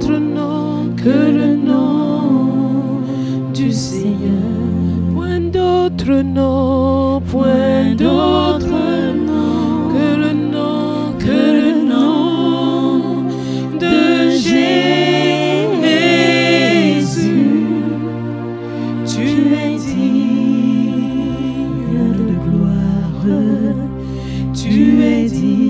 d'autre nom que le nom du Seigneur. Point d'autre nom, point d'autre nom que le nom de Jésus. Tu es digne de gloire, tu es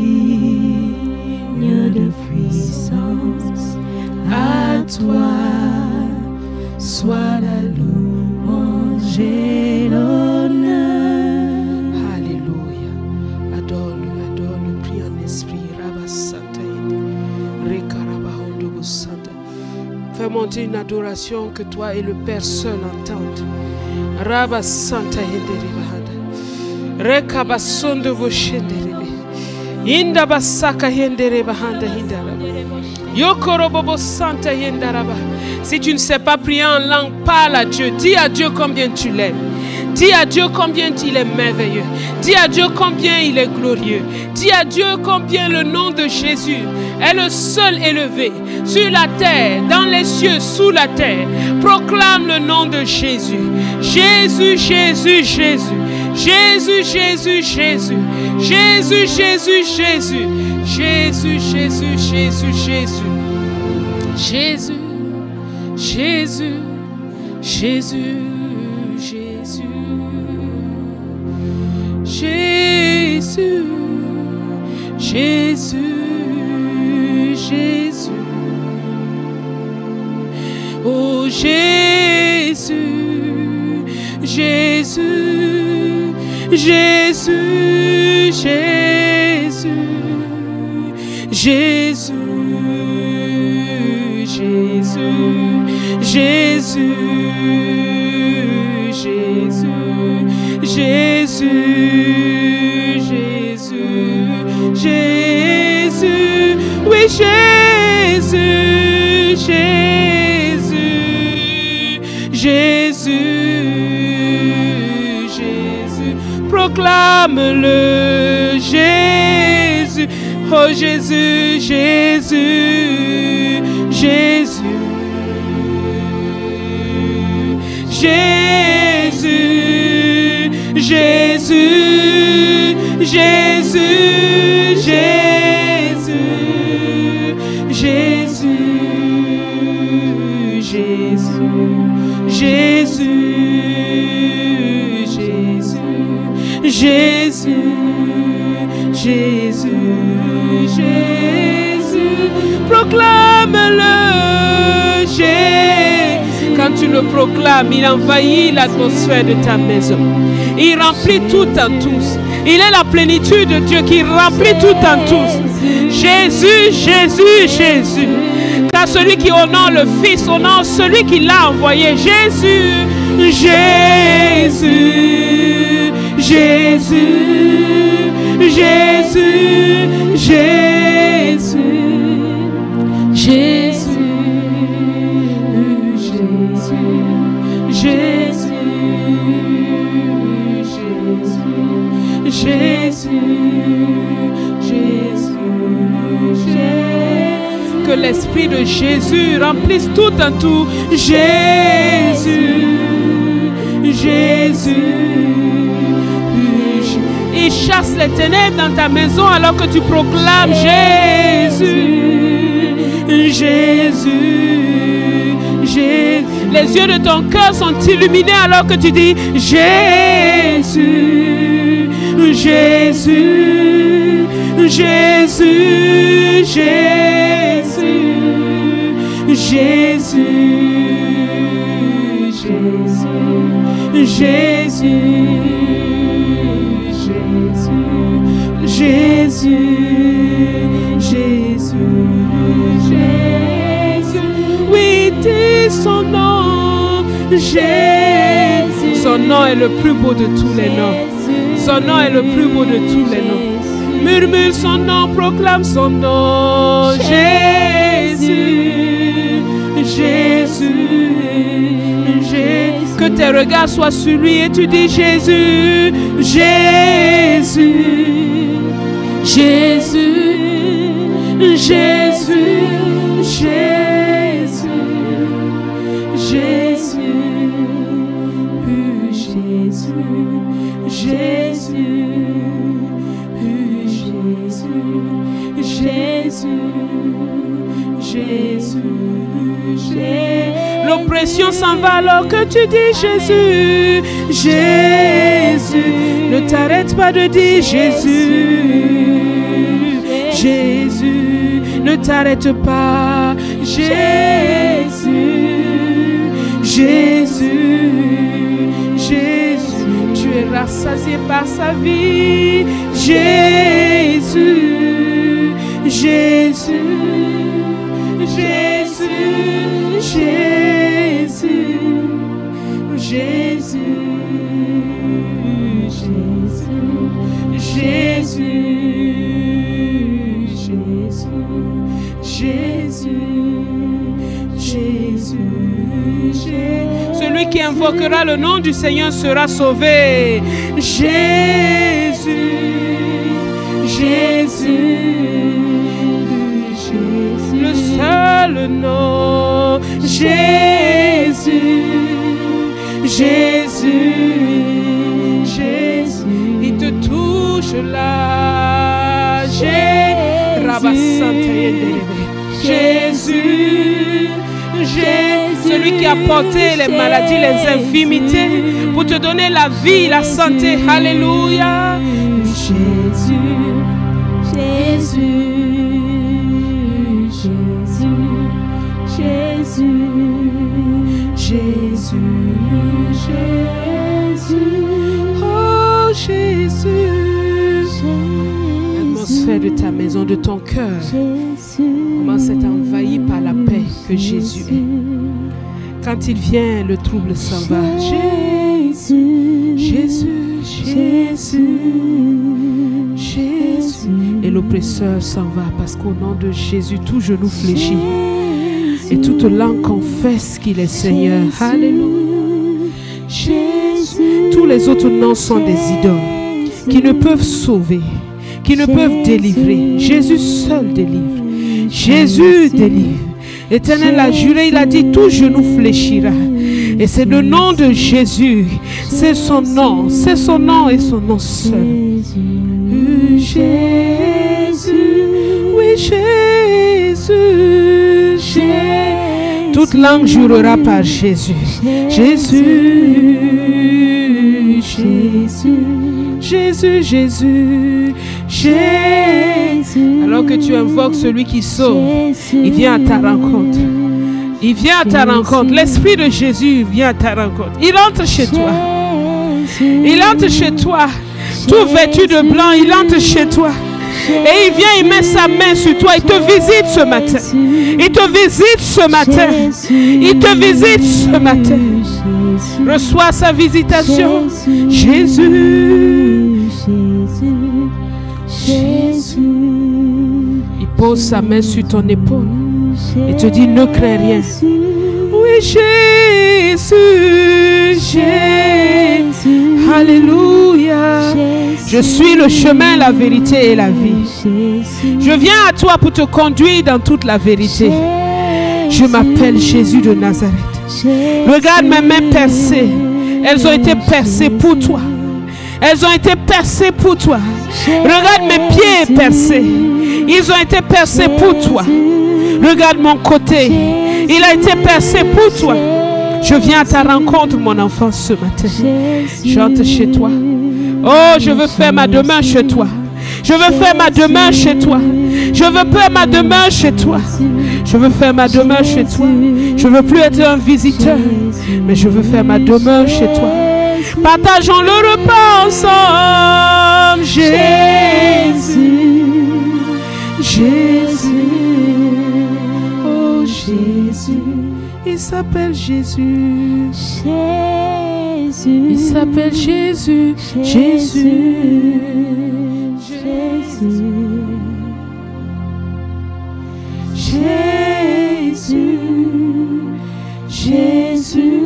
digne de puissance. À toi soit la louange et l'honneur. Alléluia. Adore-le, adore-le, prie en esprit. Rabba Santa Rekarabahondo Santa. Fais monter une adoration que toi et le Père seul entendent. Rabba Santa Henderibahanda. Rekabasondo Boshenderebe. Inda Basaka Henderebahanda Hindaraba. Yokorobobo Santa Yendaraba. Si tu ne sais pas prier en langue, parle à Dieu. Dis à Dieu combien tu l'aimes. Dis à Dieu combien il est merveilleux. Dis à Dieu combien il est glorieux. Dis à Dieu combien le nom de Jésus est le seul élevé sur la terre, dans les cieux, sous la terre. Proclame le nom de Jésus. Jésus, Jésus, Jésus. Jésus, Jésus, Jésus. Jésus, Jésus, Jésus. Jésus, Jésus, Jésus, Jésus. Jésus, Jésus, Jésus, Jésus. Jésus, Jésus, Jésus. Oh Jésus, Jésus, Jésus, Jésus, Jésus, Jésus, Jésus, Jésus, Jésus, Jésus, Jésus, oui Jésus, Jésus, Jésus, Jésus, proclame-le Jésus, oh Jésus, Jésus, Jésus, Jésus, Jésus, Jésus, Jésus, Jésus, Jésus, Jésus, Jésus, Jésus, Jésus, proclame-le Jésus. Quand tu le proclames, il envahit l'atmosphère de ta maison. Il remplit tout en tous. Il est la plénitude de Dieu qui remplit tout en tous. Jésus, Jésus, Jésus. Car celui qui honore le Fils honore celui qui l'a envoyé. Jésus, Jésus, Jésus, Jésus, Jésus, Jésus, Jésus, Jésus, Jésus, Jésus. Que l'Esprit de Jésus remplisse tout en tout. Jésus, Jésus. Il chasse les ténèbres dans ta maison alors que tu proclames Jésus, Jésus, Jésus. Les yeux de ton cœur sont illuminés alors que tu dis Jésus, Jésus, Jésus, Jésus, Jésus, Jésus, Jésus, Jésus, Jésus, Jésus. Oui, dis son nom, Jésus. Son nom est le plus beau de tous les noms. Son nom est le plus beau de tous les noms. Murmure son nom, proclame son nom. Jésus, Jésus, Jésus. Que tes regards soient sur lui et tu dis Jésus, Jésus, Jésus, Jésus, Jésus. L'oppression s'en va alors que tu dis Jésus, Jésus. Ne t'arrête pas de dire Jésus, Jésus. Ne t'arrête pas, Jésus, Jésus, Jésus. Tu es rassasié par sa vie, Jésus, Jésus, Jésus, Jésus, Jésus, Jésus, Jésus, Jésus. Celui qui invoquera le nom du Seigneur sera sauvé. Jésus, Jésus, le seul nom. Jésus, Jésus, Jésus. Il te touche là. Jésus, Jésus, celui qui a porté les maladies, les infirmités, pour te donner la vie, la santé. Alléluia. Jésus, Jésus, Jésus, Jésus, Jésus, oh Jésus. L'atmosphère de ta maison, de ton cœur, commence à être envahi par la paix que Jésus est. Quand il vient, le trouble s'en va. Jésus, Jésus, Jésus, Jésus. Et l'oppresseur s'en va parce qu'au nom de Jésus, tout genou fléchit et toute langue confesse qu'il est Seigneur. Alléluia. Jésus. Tous les autres noms sont des idoles qui ne peuvent sauver, qui ne peuvent délivrer. Jésus seul délivre. Jésus délivre. L'Éternel a juré, il a dit, tout genou fléchira. Et c'est le nom de Jésus. C'est son nom et son nom seul. Jésus, oui Jésus, Jésus. Toute langue jurera par Jésus. Jésus, Jésus, Jésus, Jésus, Jésus. Alors que tu invoques celui qui sauve, il vient à ta rencontre. Il vient à ta rencontre. L'Esprit de Jésus vient à ta rencontre. Il entre chez toi. Il entre chez toi. Tout vêtu de blanc, il entre chez toi. Et il vient, il met sa main sur toi. Il te visite ce matin. Il te visite ce matin. Il te visite ce matin. Reçois sa visitation. Jésus. Jésus. Il pose sa main sur ton épaule et te dit, ne crains rien. Oui, Jésus, Jésus. Alléluia. Je suis le chemin, la vérité et la vie. Je viens à toi pour te conduire dans toute la vérité. Je m'appelle Jésus de Nazareth. Regarde mes mains percées. Elles ont été percées pour toi. Elles ont été percées pour toi. Regarde mes pieds percés. Ils ont été percés pour toi. Regarde mon côté. Il a été percé pour toi. Je viens à ta rencontre, mon enfant, ce matin. J'entre chez toi. Oh, je veux faire ma demeure chez toi. Je veux faire ma demeure chez toi. Je veux faire ma demeure chez toi. Je veux faire ma demeure chez toi. Je veux plus être un visiteur, mais je veux faire ma demeure chez toi. Partageons le repas ensemble. Jésus, Jésus, oh Jésus. Il s'appelle Jésus. Jésus. Il s'appelle Jésus. Jésus. Jésus. Jésus. Jésus.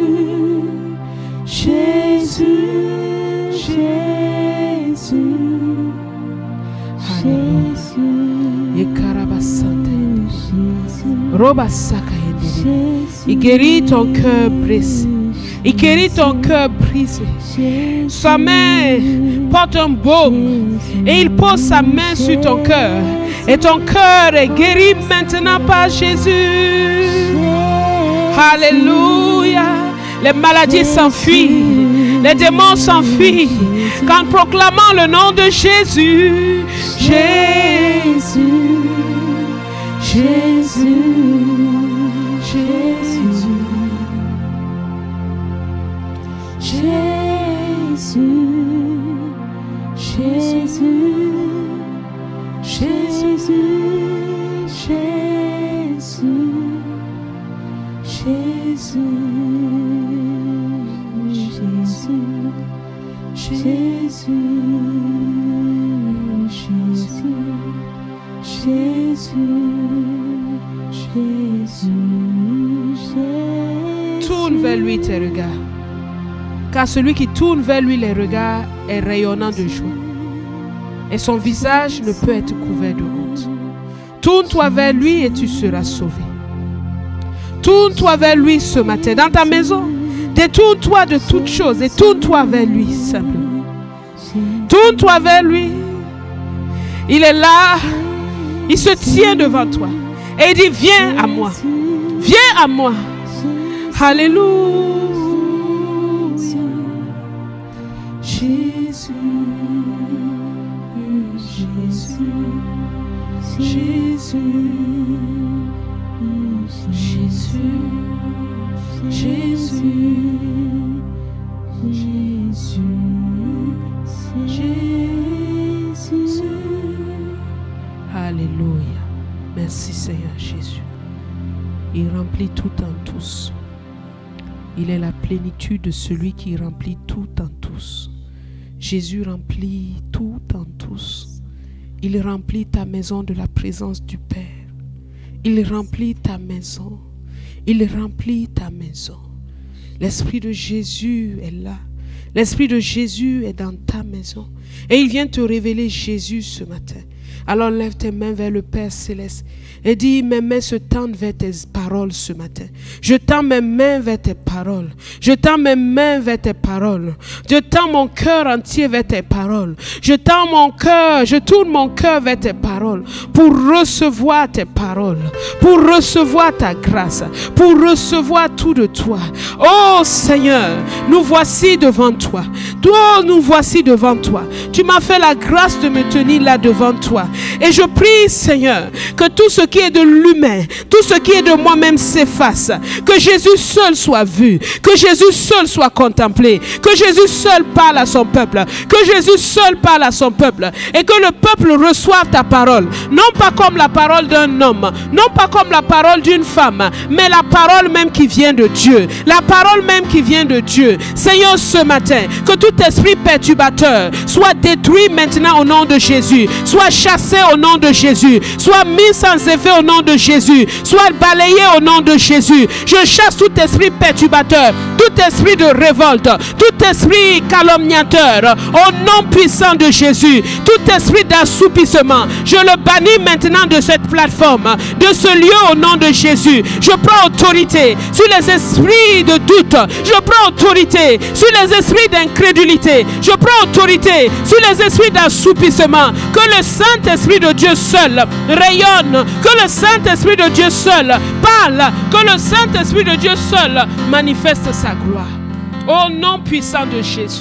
Jésus. Jésus. Il guérit ton cœur blessé. Il guérit ton cœur brisé. Sa main porte un baume et il pose sa main sur ton cœur. Et ton cœur est guéri maintenant par Jésus. Alléluia. Les maladies s'enfuient. Les démons s'enfuient. Qu'en proclamant le nom de Jésus. Jésus. Jésus. Jésus. Jésus, Jésus, Jésus, Jésus, Jésus, Jésus, Jésus, Jésus, Jésus. Tourne vers lui tes regards. Car celui qui tourne vers lui les regards est rayonnant de joie. Et son visage ne peut être couvert de honte. Tourne-toi vers lui et tu seras sauvé. Tourne-toi vers lui ce matin dans ta maison. Détourne-toi de toutes choses et tourne-toi vers lui simplement. Tourne-toi vers lui. Il est là. Il se tient devant toi. Et il dit, viens à moi. Viens à moi. Alléluia. Jésus, Jésus, Jésus, Jésus, Jésus, Jésus. Alléluia. Merci Seigneur Jésus. Il remplit tout en tous. Il est la plénitude de celui qui remplit tout en tous. Jésus remplit tout en tous. Il remplit ta maison de la présence du Père. Il remplit ta maison. Il remplit ta maison. L'Esprit de Jésus est là. L'Esprit de Jésus est dans ta maison. Et il vient te révéler Jésus ce matin. Alors lève tes mains vers le Père Céleste et dis, mes mains se tendent vers tes paroles ce matin. Je tends mes mains vers tes paroles. Je tends mes mains vers tes paroles. Je tends mon cœur entier vers tes paroles. Je tends mon cœur, je tourne mon cœur vers tes paroles pour recevoir tes paroles, pour recevoir ta grâce, pour recevoir tout de toi. Oh Seigneur, nous voici devant toi. Toi, nous voici devant toi. Tu m'as fait la grâce de me tenir là devant toi. Et je prie, Seigneur, que tout ce qui est de l'humain, tout ce qui est de moi-même s'efface. Que Jésus seul soit vu. Que Jésus seul soit contemplé. Que Jésus seul parle à son peuple. Que Jésus seul parle à son peuple. Et que le peuple reçoive ta parole. Non pas comme la parole d'un homme. Non pas comme la parole d'une femme. Mais la parole même qui vient de Dieu. La parole même qui vient de Dieu. Seigneur, ce matin, que tout esprit perturbateur soit détruit maintenant au nom de Jésus. Soit chassé au nom de Jésus. Soit mis sans effet au nom de Jésus. Soit balayé au nom de Jésus. Je chasse tout esprit perturbateur, tout esprit de révolte, tout esprit calomniateur au nom puissant de Jésus. Tout esprit d'assoupissement, je le bannis maintenant de cette plateforme, de ce lieu au nom de Jésus. Je prends autorité sur les esprits de doute. Je prends autorité sur les esprits d'incrédulité. Je prends autorité sur les esprits d'assoupissement. Que le Saint-Esprit de Dieu seul rayonne. Que le Saint-Esprit de Dieu seul parle. Que le Saint-Esprit de Dieu seul manifeste sa gloire. Au nom puissant de Jésus.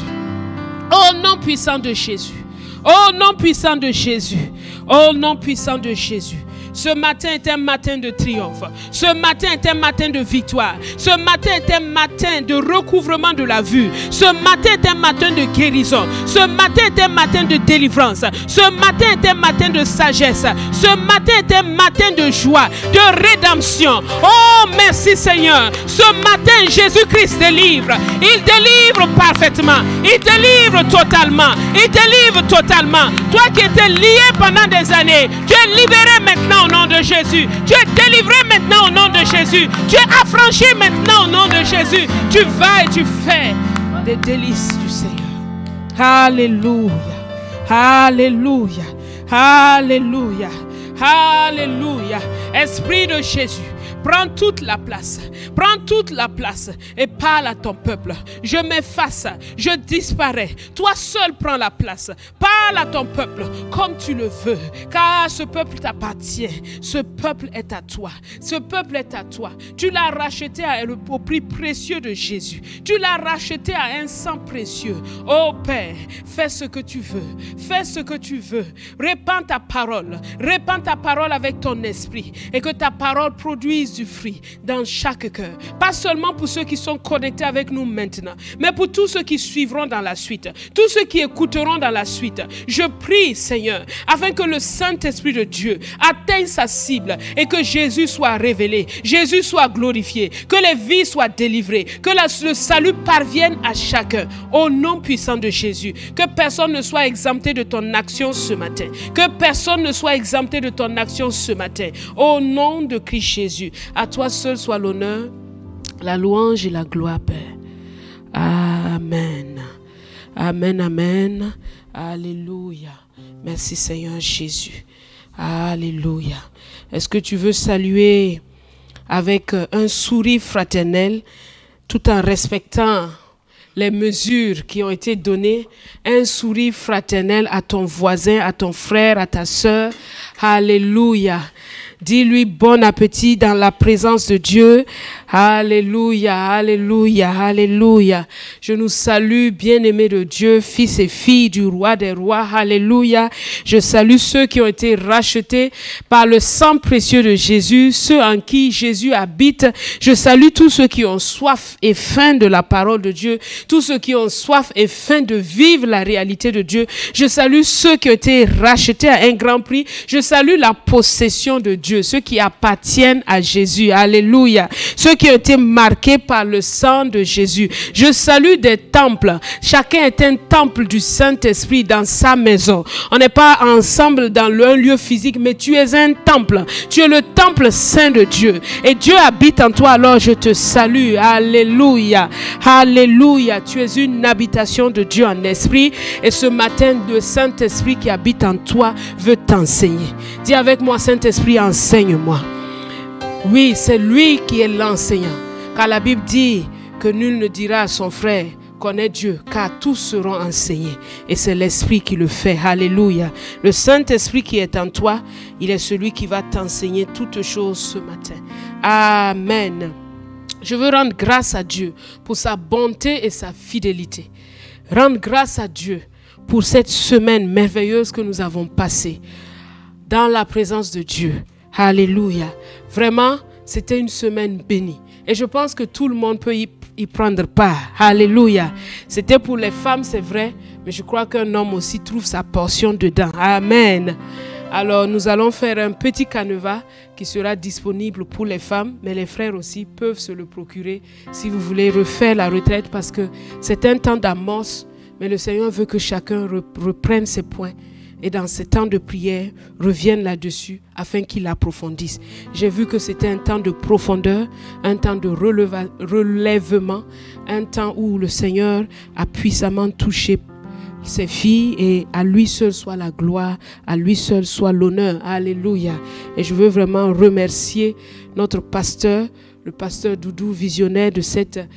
Au nom puissant de Jésus. Au nom puissant de Jésus. Au nom puissant de Jésus. Ce matin est un matin de triomphe. Ce matin est un matin de victoire. Ce matin est un matin de recouvrement de la vue. Ce matin est un matin de guérison. Ce matin est un matin de délivrance. Ce matin est un matin de sagesse. Ce matin est un matin de joie, de rédemption. Oh, merci Seigneur. Ce matin, Jésus-Christ délivre. Il délivre parfaitement. Il délivre totalement. Il délivre totalement. Toi qui étais lié pendant des années, tu es libéré maintenant au nom de Jésus. Tu es délivré maintenant au nom de Jésus. Tu es affranchi maintenant au nom de Jésus. Tu vas et tu fais des délices du Seigneur. Alléluia. Alléluia. Alléluia. Alléluia. Esprit de Jésus, Prends toute la place. Prends toute la place et parle à ton peuple. Je m'efface, je disparais. Toi seul prends la place. Parle à ton peuple comme tu le veux, car ce peuple t'appartient. Ce peuple est à toi. Ce peuple est à toi. Tu l'as racheté au prix précieux de Jésus. Tu l'as racheté à un sang précieux. Oh Père, fais ce que tu veux. Fais ce que tu veux. Répands ta parole. Répands ta parole avec ton esprit et que ta parole produise du fruit dans chaque cœur. Pas seulement pour ceux qui sont connectés avec nous maintenant, mais pour tous ceux qui suivront dans la suite. Tous ceux qui écouteront dans la suite. Je prie, Seigneur, afin que le Saint-Esprit de Dieu atteigne sa cible et que Jésus soit révélé, Jésus soit glorifié, que les vies soient délivrées, que le salut parvienne à chacun. Au nom puissant de Jésus, que personne ne soit exempté de ton action ce matin. Que personne ne soit exempté de ton action ce matin. Au nom de Christ Jésus, à toi seul soit l'honneur, la louange et la gloire, Père. Amen. Amen, amen. Alléluia. Merci Seigneur Jésus. Alléluia. Est-ce que tu veux saluer avec un sourire fraternel tout en respectant les mesures qui ont été données, un sourire fraternel à ton voisin, à ton frère, à ta sœur. Alléluia. Dis-lui bon appétit dans la présence de Dieu. Alléluia, alléluia, alléluia. Je nous salue, bien-aimés de Dieu, fils et filles du roi des rois. Alléluia. Je salue ceux qui ont été rachetés par le sang précieux de Jésus, ceux en qui Jésus habite. Je salue tous ceux qui ont soif et faim de la parole de Dieu, tous ceux qui ont soif et faim de vivre la réalité de Dieu. Je salue ceux qui ont été rachetés à un grand prix. Je salue la possession de Dieu, ceux qui appartiennent à Jésus. Alléluia. Ceux qui ont été marqués par le sang de Jésus. Je salue des temples. Chacun est un temple du Saint-Esprit dans sa maison. On n'est pas ensemble dans un lieu physique, mais tu es un temple. Tu es le temple saint de Dieu. Et Dieu habite en toi, alors je te salue. Alléluia. Alléluia. Tu es une habitation de Dieu en esprit. Et ce matin, le Saint-Esprit qui habite en toi veut t'enseigner. Dis avec moi, Saint-Esprit, enseigne-moi. Oui, c'est lui qui est l'enseignant. Car la Bible dit que nul ne dira à son frère, connais Dieu, car tous seront enseignés. Et c'est l'Esprit qui le fait. Alléluia. Le Saint-Esprit qui est en toi, il est celui qui va t'enseigner toutes choses ce matin. Amen. Je veux rendre grâce à Dieu pour sa bonté et sa fidélité. Rendre grâce à Dieu pour cette semaine merveilleuse que nous avons passée dans la présence de Dieu. Alléluia. Vraiment, c'était une semaine bénie. Et je pense que tout le monde peut y prendre part. Alléluia. C'était pour les femmes, c'est vrai, mais je crois qu'un homme aussi trouve sa portion dedans. Amen. Alors, nous allons faire un petit canevas qui sera disponible pour les femmes, mais les frères aussi peuvent se le procurer si vous voulez refaire la retraite, parce que c'est un temps d'amorce, mais le Seigneur veut que chacun reprenne ses points. Et dans ces temps de prière, reviennent là-dessus afin qu'il approfondisse. J'ai vu que c'était un temps de profondeur, un temps de relèvement, un temps où le Seigneur a puissamment touché ses filles et à lui seul soit la gloire, à lui seul soit l'honneur. Alléluia. Et je veux vraiment remercier notre pasteur, le pasteur Doudou, visionnaire de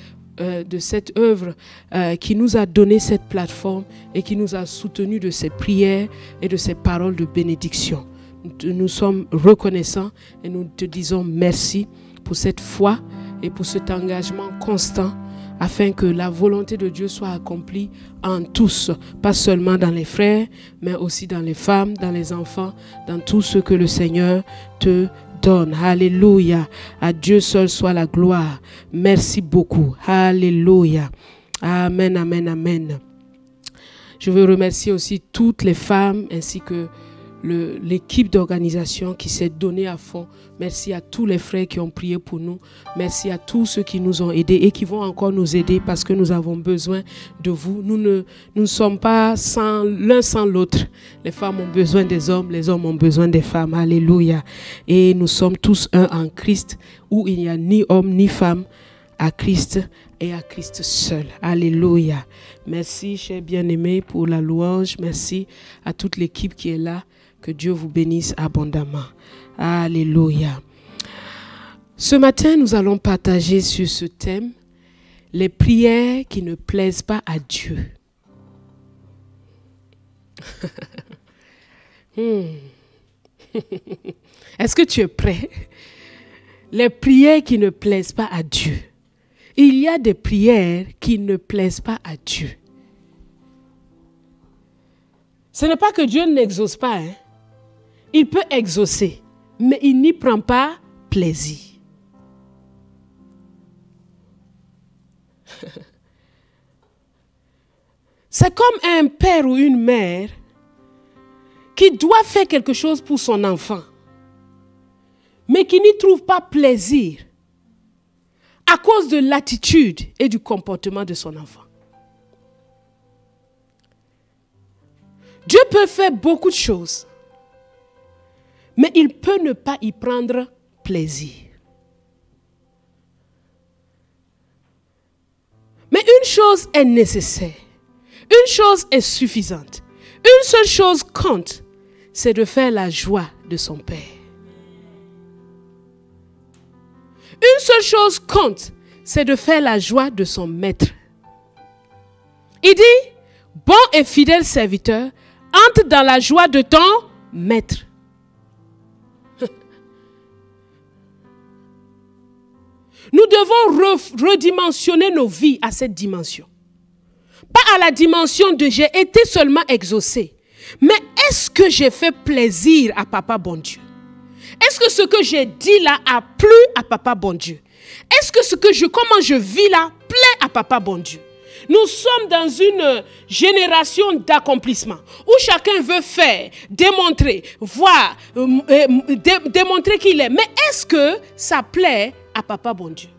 cette œuvre qui nous a donné cette plateforme et qui nous a soutenus de ses prières et de ses paroles de bénédiction. Nous sommes reconnaissants et nous te disons merci pour cette foi et pour cet engagement constant afin que la volonté de Dieu soit accomplie en tous, pas seulement dans les frères, mais aussi dans les femmes, dans les enfants, dans tout ce que le Seigneur te donne. Alléluia. À Dieu seul soit la gloire. Merci beaucoup. Alléluia. Amen, amen, amen. Je veux remercier aussi toutes les femmes ainsi que l'équipe d'organisation qui s'est donnée à fond. Merci à tous les frères qui ont prié pour nous. Merci à tous ceux qui nous ont aidés et qui vont encore nous aider parce que nous avons besoin de vous. Nous ne sommes pas l'un sans l'autre. Les femmes ont besoin des hommes, les hommes ont besoin des femmes. Alléluia. Et nous sommes tous un en Christ où il n'y a ni homme ni femme, à Christ et à Christ seul. Alléluia. Merci, chers bien-aimés, pour la louange. Merci à toute l'équipe qui est là. Que Dieu vous bénisse abondamment. Alléluia. Ce matin, nous allons partager sur ce thème, les prières qui ne plaisent pas à Dieu. Est-ce que tu es prêt? Les prières qui ne plaisent pas à Dieu. Il y a des prières qui ne plaisent pas à Dieu. Ce n'est pas que Dieu n'exauce pas. Hein? Il peut exaucer, mais il n'y prend pas plaisir. C'est comme un père ou une mère qui doit faire quelque chose pour son enfant, mais qui n'y trouve pas plaisir à cause de l'attitude et du comportement de son enfant. Dieu peut faire beaucoup de choses, mais il peut ne pas y prendre plaisir. Mais une chose est nécessaire, une chose est suffisante, une seule chose compte, c'est de faire la joie de son Père. Une seule chose compte, c'est de faire la joie de son maître. Il dit, bon et fidèle serviteur, entre dans la joie de ton maître. Nous devons redimensionner nos vies à cette dimension. Pas à la dimension de j'ai été seulement exaucé. Mais est-ce que j'ai fait plaisir à Papa bon Dieu? Est-ce que ce que j'ai dit là a plu à Papa bon Dieu? Est-ce que comment je vis là plaît à Papa bon Dieu? Nous sommes dans une génération d'accomplissement où chacun veut faire, démontrer, voir, démontrer qu'il est. Mais est-ce que ça plaît à Papa bon Dieu?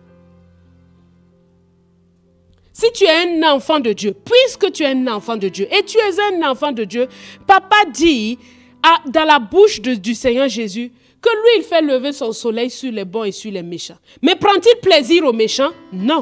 Si tu es un enfant de Dieu, puisque tu es un enfant de Dieu et tu es un enfant de Dieu, Papa dit dans la bouche du Seigneur Jésus que lui, il fait lever son soleil sur les bons et sur les méchants. Mais prend-il plaisir aux méchants? Non.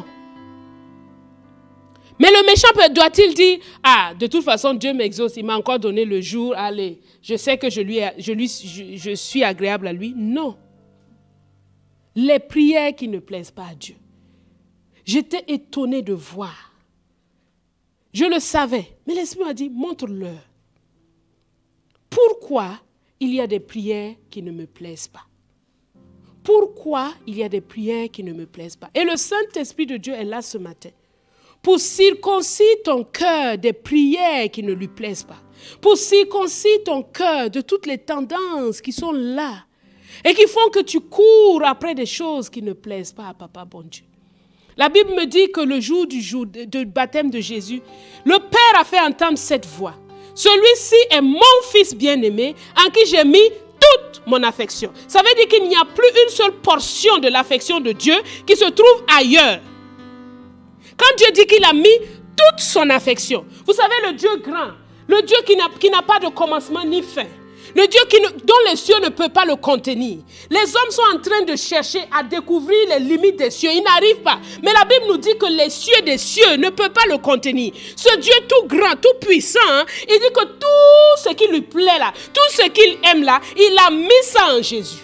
Mais le méchant doit-il dire, ah, de toute façon, Dieu m'exauce, il m'a encore donné le jour, allez, je sais que je suis agréable à lui? Non. Les prières qui ne plaisent pas à Dieu. J'étais étonnée de voir. Je le savais, mais l'Esprit m'a dit, montre-leur. Pourquoi il y a des prières qui ne me plaisent pas? Pourquoi il y a des prières qui ne me plaisent pas? Et le Saint-Esprit de Dieu est là ce matin pour circoncire ton cœur des prières qui ne lui plaisent pas. Pour circoncire ton cœur de toutes les tendances qui sont là et qui font que tu cours après des choses qui ne plaisent pas à Papa bon Dieu. La Bible me dit que le jour du baptême de Jésus, le Père a fait entendre cette voix. Celui-ci est mon fils bien-aimé en qui j'ai mis toute mon affection. Ça veut dire qu'il n'y a plus une seule portion de l'affection de Dieu qui se trouve ailleurs. Quand Dieu dit qu'il a mis toute son affection, vous savez le Dieu grand, le Dieu qui n'a pas de commencement ni fin, le Dieu dont les cieux ne peuvent pas le contenir. Les hommes sont en train de chercher à découvrir les limites des cieux. Ils n'arrivent pas. Mais la Bible nous dit que les cieux des cieux ne peuvent pas le contenir. Ce Dieu tout grand, tout puissant, hein, il dit que tout ce qui lui plaît là, tout ce qu'il aime là, il a mis ça en Jésus.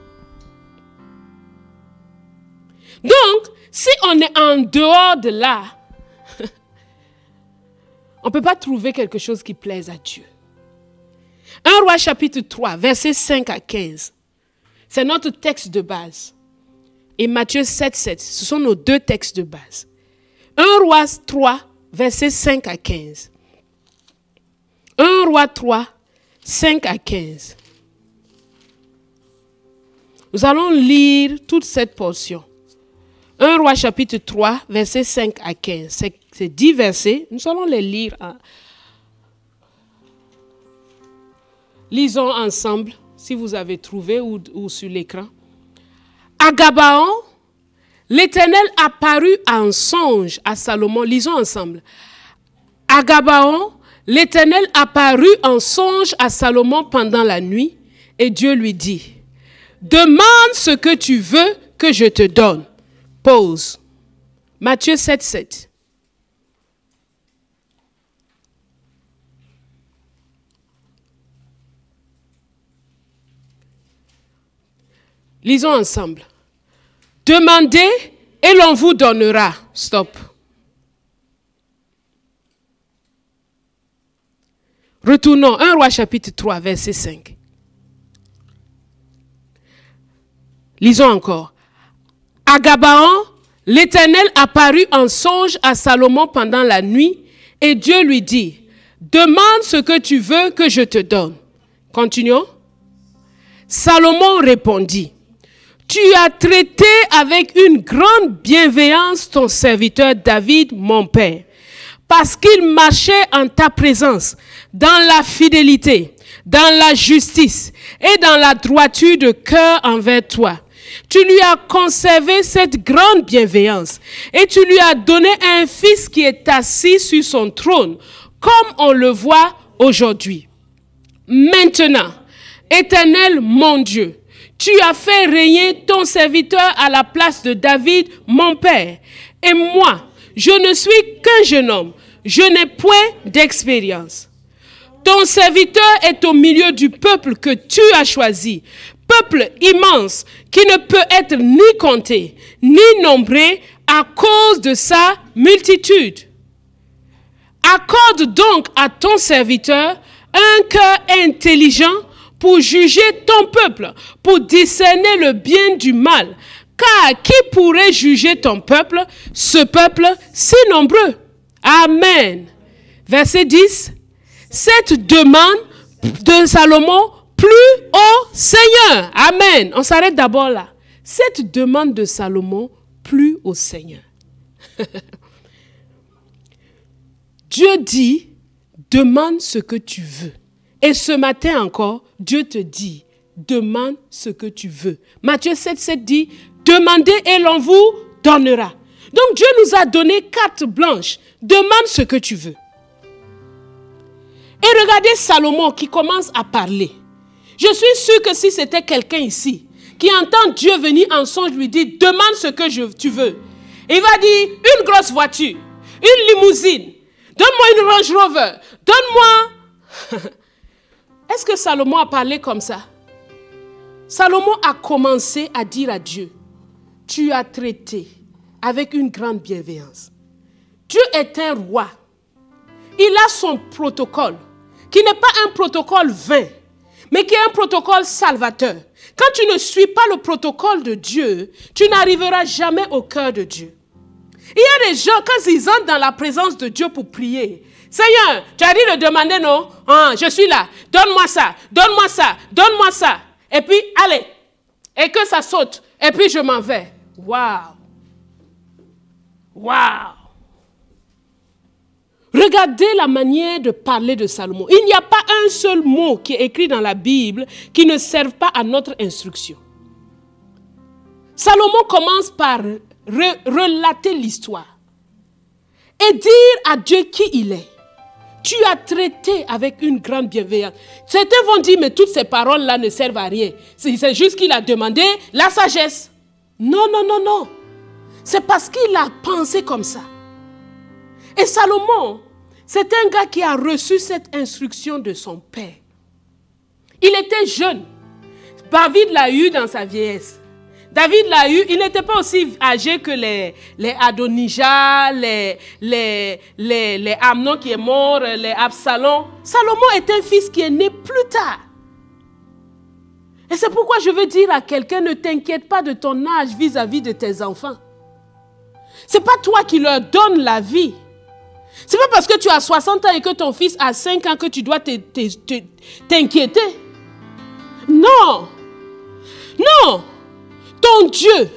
Donc, si on est en dehors de là, on ne peut pas trouver quelque chose qui plaise à Dieu. 1 Roi chapitre 3, versets 5 à 15. C'est notre texte de base. Et Matthieu 7, 7. Ce sont nos deux textes de base. 1 Roi 3, versets 5 à 15. 1 Roi 3, 5 à 15. Nous allons lire toute cette portion. 1 Roi chapitre 3, versets 5 à 15. C'est 10 versets. Nous allons les lire. Lisons ensemble, si vous avez trouvé ou sur l'écran. À Gabaon, l'Éternel apparut en songe à Salomon. Lisons ensemble. À Gabaon, l'Éternel apparut en songe à Salomon pendant la nuit et Dieu lui dit, demande ce que tu veux que je te donne. Pause. Matthieu 7, 7. Lisons ensemble. Demandez et l'on vous donnera. Stop. Retournons, 1 Roi chapitre 3, verset 5. Lisons encore. À Gabaon, l'Éternel apparut en songe à Salomon pendant la nuit et Dieu lui dit, demande ce que tu veux que je te donne. Continuons. Salomon répondit, tu as traité avec une grande bienveillance ton serviteur David, mon père, parce qu'il marchait en ta présence, dans la fidélité, dans la justice et dans la droiture de cœur envers toi. Tu lui as conservé cette grande bienveillance et tu lui as donné un fils qui est assis sur son trône, comme on le voit aujourd'hui. Maintenant, Éternel mon Dieu, tu as fait régner ton serviteur à la place de David, mon père. Et moi, je ne suis qu'un jeune homme, je n'ai point d'expérience. Ton serviteur est au milieu du peuple que tu as choisi, peuple immense qui ne peut être ni compté, ni nombré à cause de sa multitude. Accorde donc à ton serviteur un cœur intelligent pour juger ton peuple, pour discerner le bien du mal. Car qui pourrait juger ton peuple, ce peuple si nombreux? Amen. Verset 10. Cette demande de Salomon plut au Seigneur. Amen. On s'arrête d'abord là. Cette demande de Salomon plut au Seigneur. Dieu dit, demande ce que tu veux. Et ce matin encore, Dieu te dit, demande ce que tu veux. Matthieu 7,7 dit, demandez et l'on vous donnera. Donc Dieu nous a donné carte blanche. Demande ce que tu veux. Et regardez Salomon qui commence à parler. Je suis sûr que si c'était quelqu'un ici qui entend Dieu venir en songe lui dire, demande ce que tu veux. Il va dire, une grosse voiture, une limousine, donne-moi une Range Rover, donne-moi... Est-ce que Salomon a parlé comme ça? Salomon a commencé à dire à Dieu, tu as traité avec une grande bienveillance. Dieu est un roi. Il a son protocole, qui n'est pas un protocole vain, mais qui est un protocole salvateur. Quand tu ne suis pas le protocole de Dieu, tu n'arriveras jamais au cœur de Dieu. Il y a des gens, quand ils entrent dans la présence de Dieu pour prier, Seigneur, tu as dit de demander, non? Je suis là. Donne-moi ça, donne-moi ça, donne-moi ça. Et puis, allez. Et que ça saute. Et puis, je m'en vais. Waouh. Waouh. Regardez la manière de parler de Salomon. Il n'y a pas un seul mot qui est écrit dans la Bible qui ne serve pas à notre instruction. Salomon commence par relater l'histoire et dire à Dieu qui il est. Tu as traité avec une grande bienveillance. Certains vont dire, mais toutes ces paroles-là ne servent à rien. C'est juste qu'il a demandé la sagesse. Non, non, non, non. C'est parce qu'il a pensé comme ça. Et Salomon, c'est un gars qui a reçu cette instruction de son père. Il était jeune. David l'a eu dans sa vieillesse. David l'a eu, il n'était pas aussi âgé que les Adonijah, les Amnon qui est mort, les Absalom. Salomon est un fils qui est né plus tard. Et c'est pourquoi je veux dire à quelqu'un, ne t'inquiète pas de ton âge vis-à-vis de tes enfants. Ce n'est pas toi qui leur donnes la vie. Ce n'est pas parce que tu as 60 ans et que ton fils a 5 ans que tu dois t'inquiéter. Non. Non. Ton Dieu,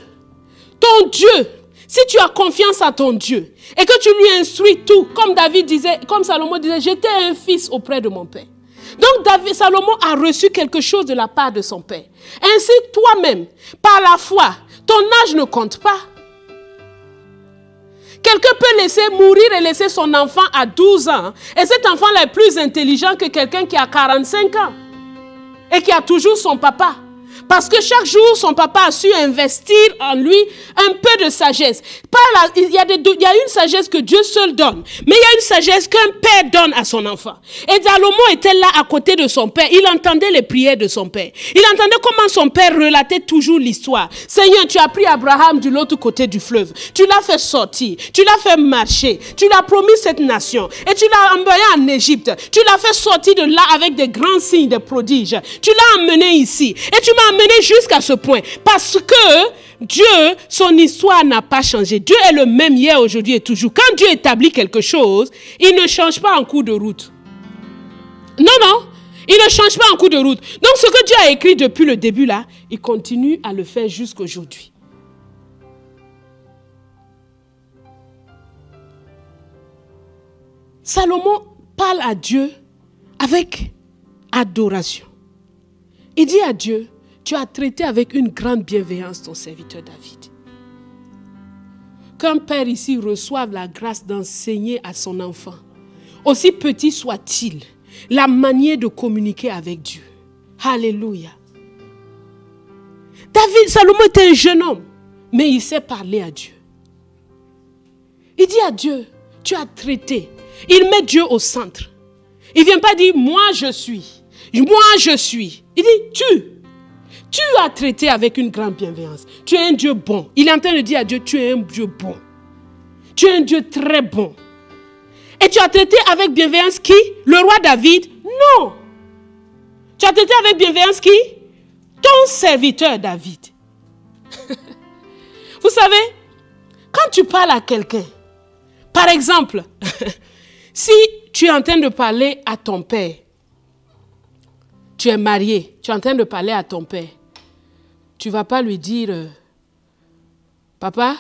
si tu as confiance à ton Dieu et que tu lui instruis tout, comme David disait, comme Salomon disait, j'étais un fils auprès de mon père. Donc Salomon a reçu quelque chose de la part de son père. Ainsi, toi-même, par la foi, ton âge ne compte pas. Quelqu'un peut laisser mourir et laisser son enfant à 12 ans. Et cet enfant-là est plus intelligent que quelqu'un qui a 45 ans et qui a toujours son papa. Parce que chaque jour, son papa a su investir en lui un peu de sagesse. Il y a une sagesse que Dieu seul donne. Mais il y a une sagesse qu'un père donne à son enfant. Et Salomon était là à côté de son père. Il entendait les prières de son père. Il entendait comment son père relatait toujours l'histoire. Seigneur, tu as pris Abraham de l'autre côté du fleuve. Tu l'as fait sortir. Tu l'as fait marcher. Tu l'as promis cette nation. Et tu l'as envoyé en Égypte. Tu l'as fait sortir de là avec des grands signes, des prodiges. Tu l'as emmené ici. Et tu m'as emmené jusqu'à ce point. Parce que Dieu, son histoire n'a pas changé. Dieu est le même hier, aujourd'hui et toujours. Quand Dieu établit quelque chose, il ne change pas en cours de route. Non, non. Il ne change pas en cours de route. Donc ce que Dieu a écrit depuis le début là, il continue à le faire jusqu'aujourd'hui. Salomon parle à Dieu avec adoration. Il dit à Dieu, tu as traité avec une grande bienveillance ton serviteur David. Qu'un père ici reçoive la grâce d'enseigner à son enfant, aussi petit soit-il, la manière de communiquer avec Dieu. Alléluia. Salomon était un jeune homme, mais il sait parler à Dieu. Il dit à Dieu, tu as traité. Il met Dieu au centre. Il ne vient pas dire, moi je suis. Moi je suis. Il dit, tu as traité avec une grande bienveillance. Tu es un Dieu bon. Il est en train de dire à Dieu, tu es un Dieu bon. Tu es un Dieu très bon. Et tu as traité avec bienveillance qui? Le roi David? Non. Tu as traité avec bienveillance qui? Ton serviteur David. Vous savez, quand tu parles à quelqu'un, par exemple, si tu es en train de parler à ton père, tu es marié, tu es en train de parler à ton père, tu ne vas pas lui dire, papa,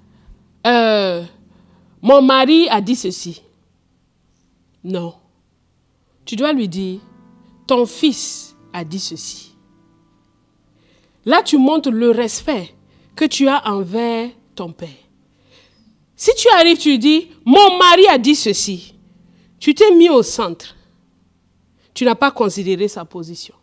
mon mari a dit ceci. Non. Tu dois lui dire, ton fils a dit ceci. Là, tu montres le respect que tu as envers ton père. Si tu arrives, tu lui dis, mon mari a dit ceci. Tu t'es mis au centre. Tu n'as pas considéré sa position.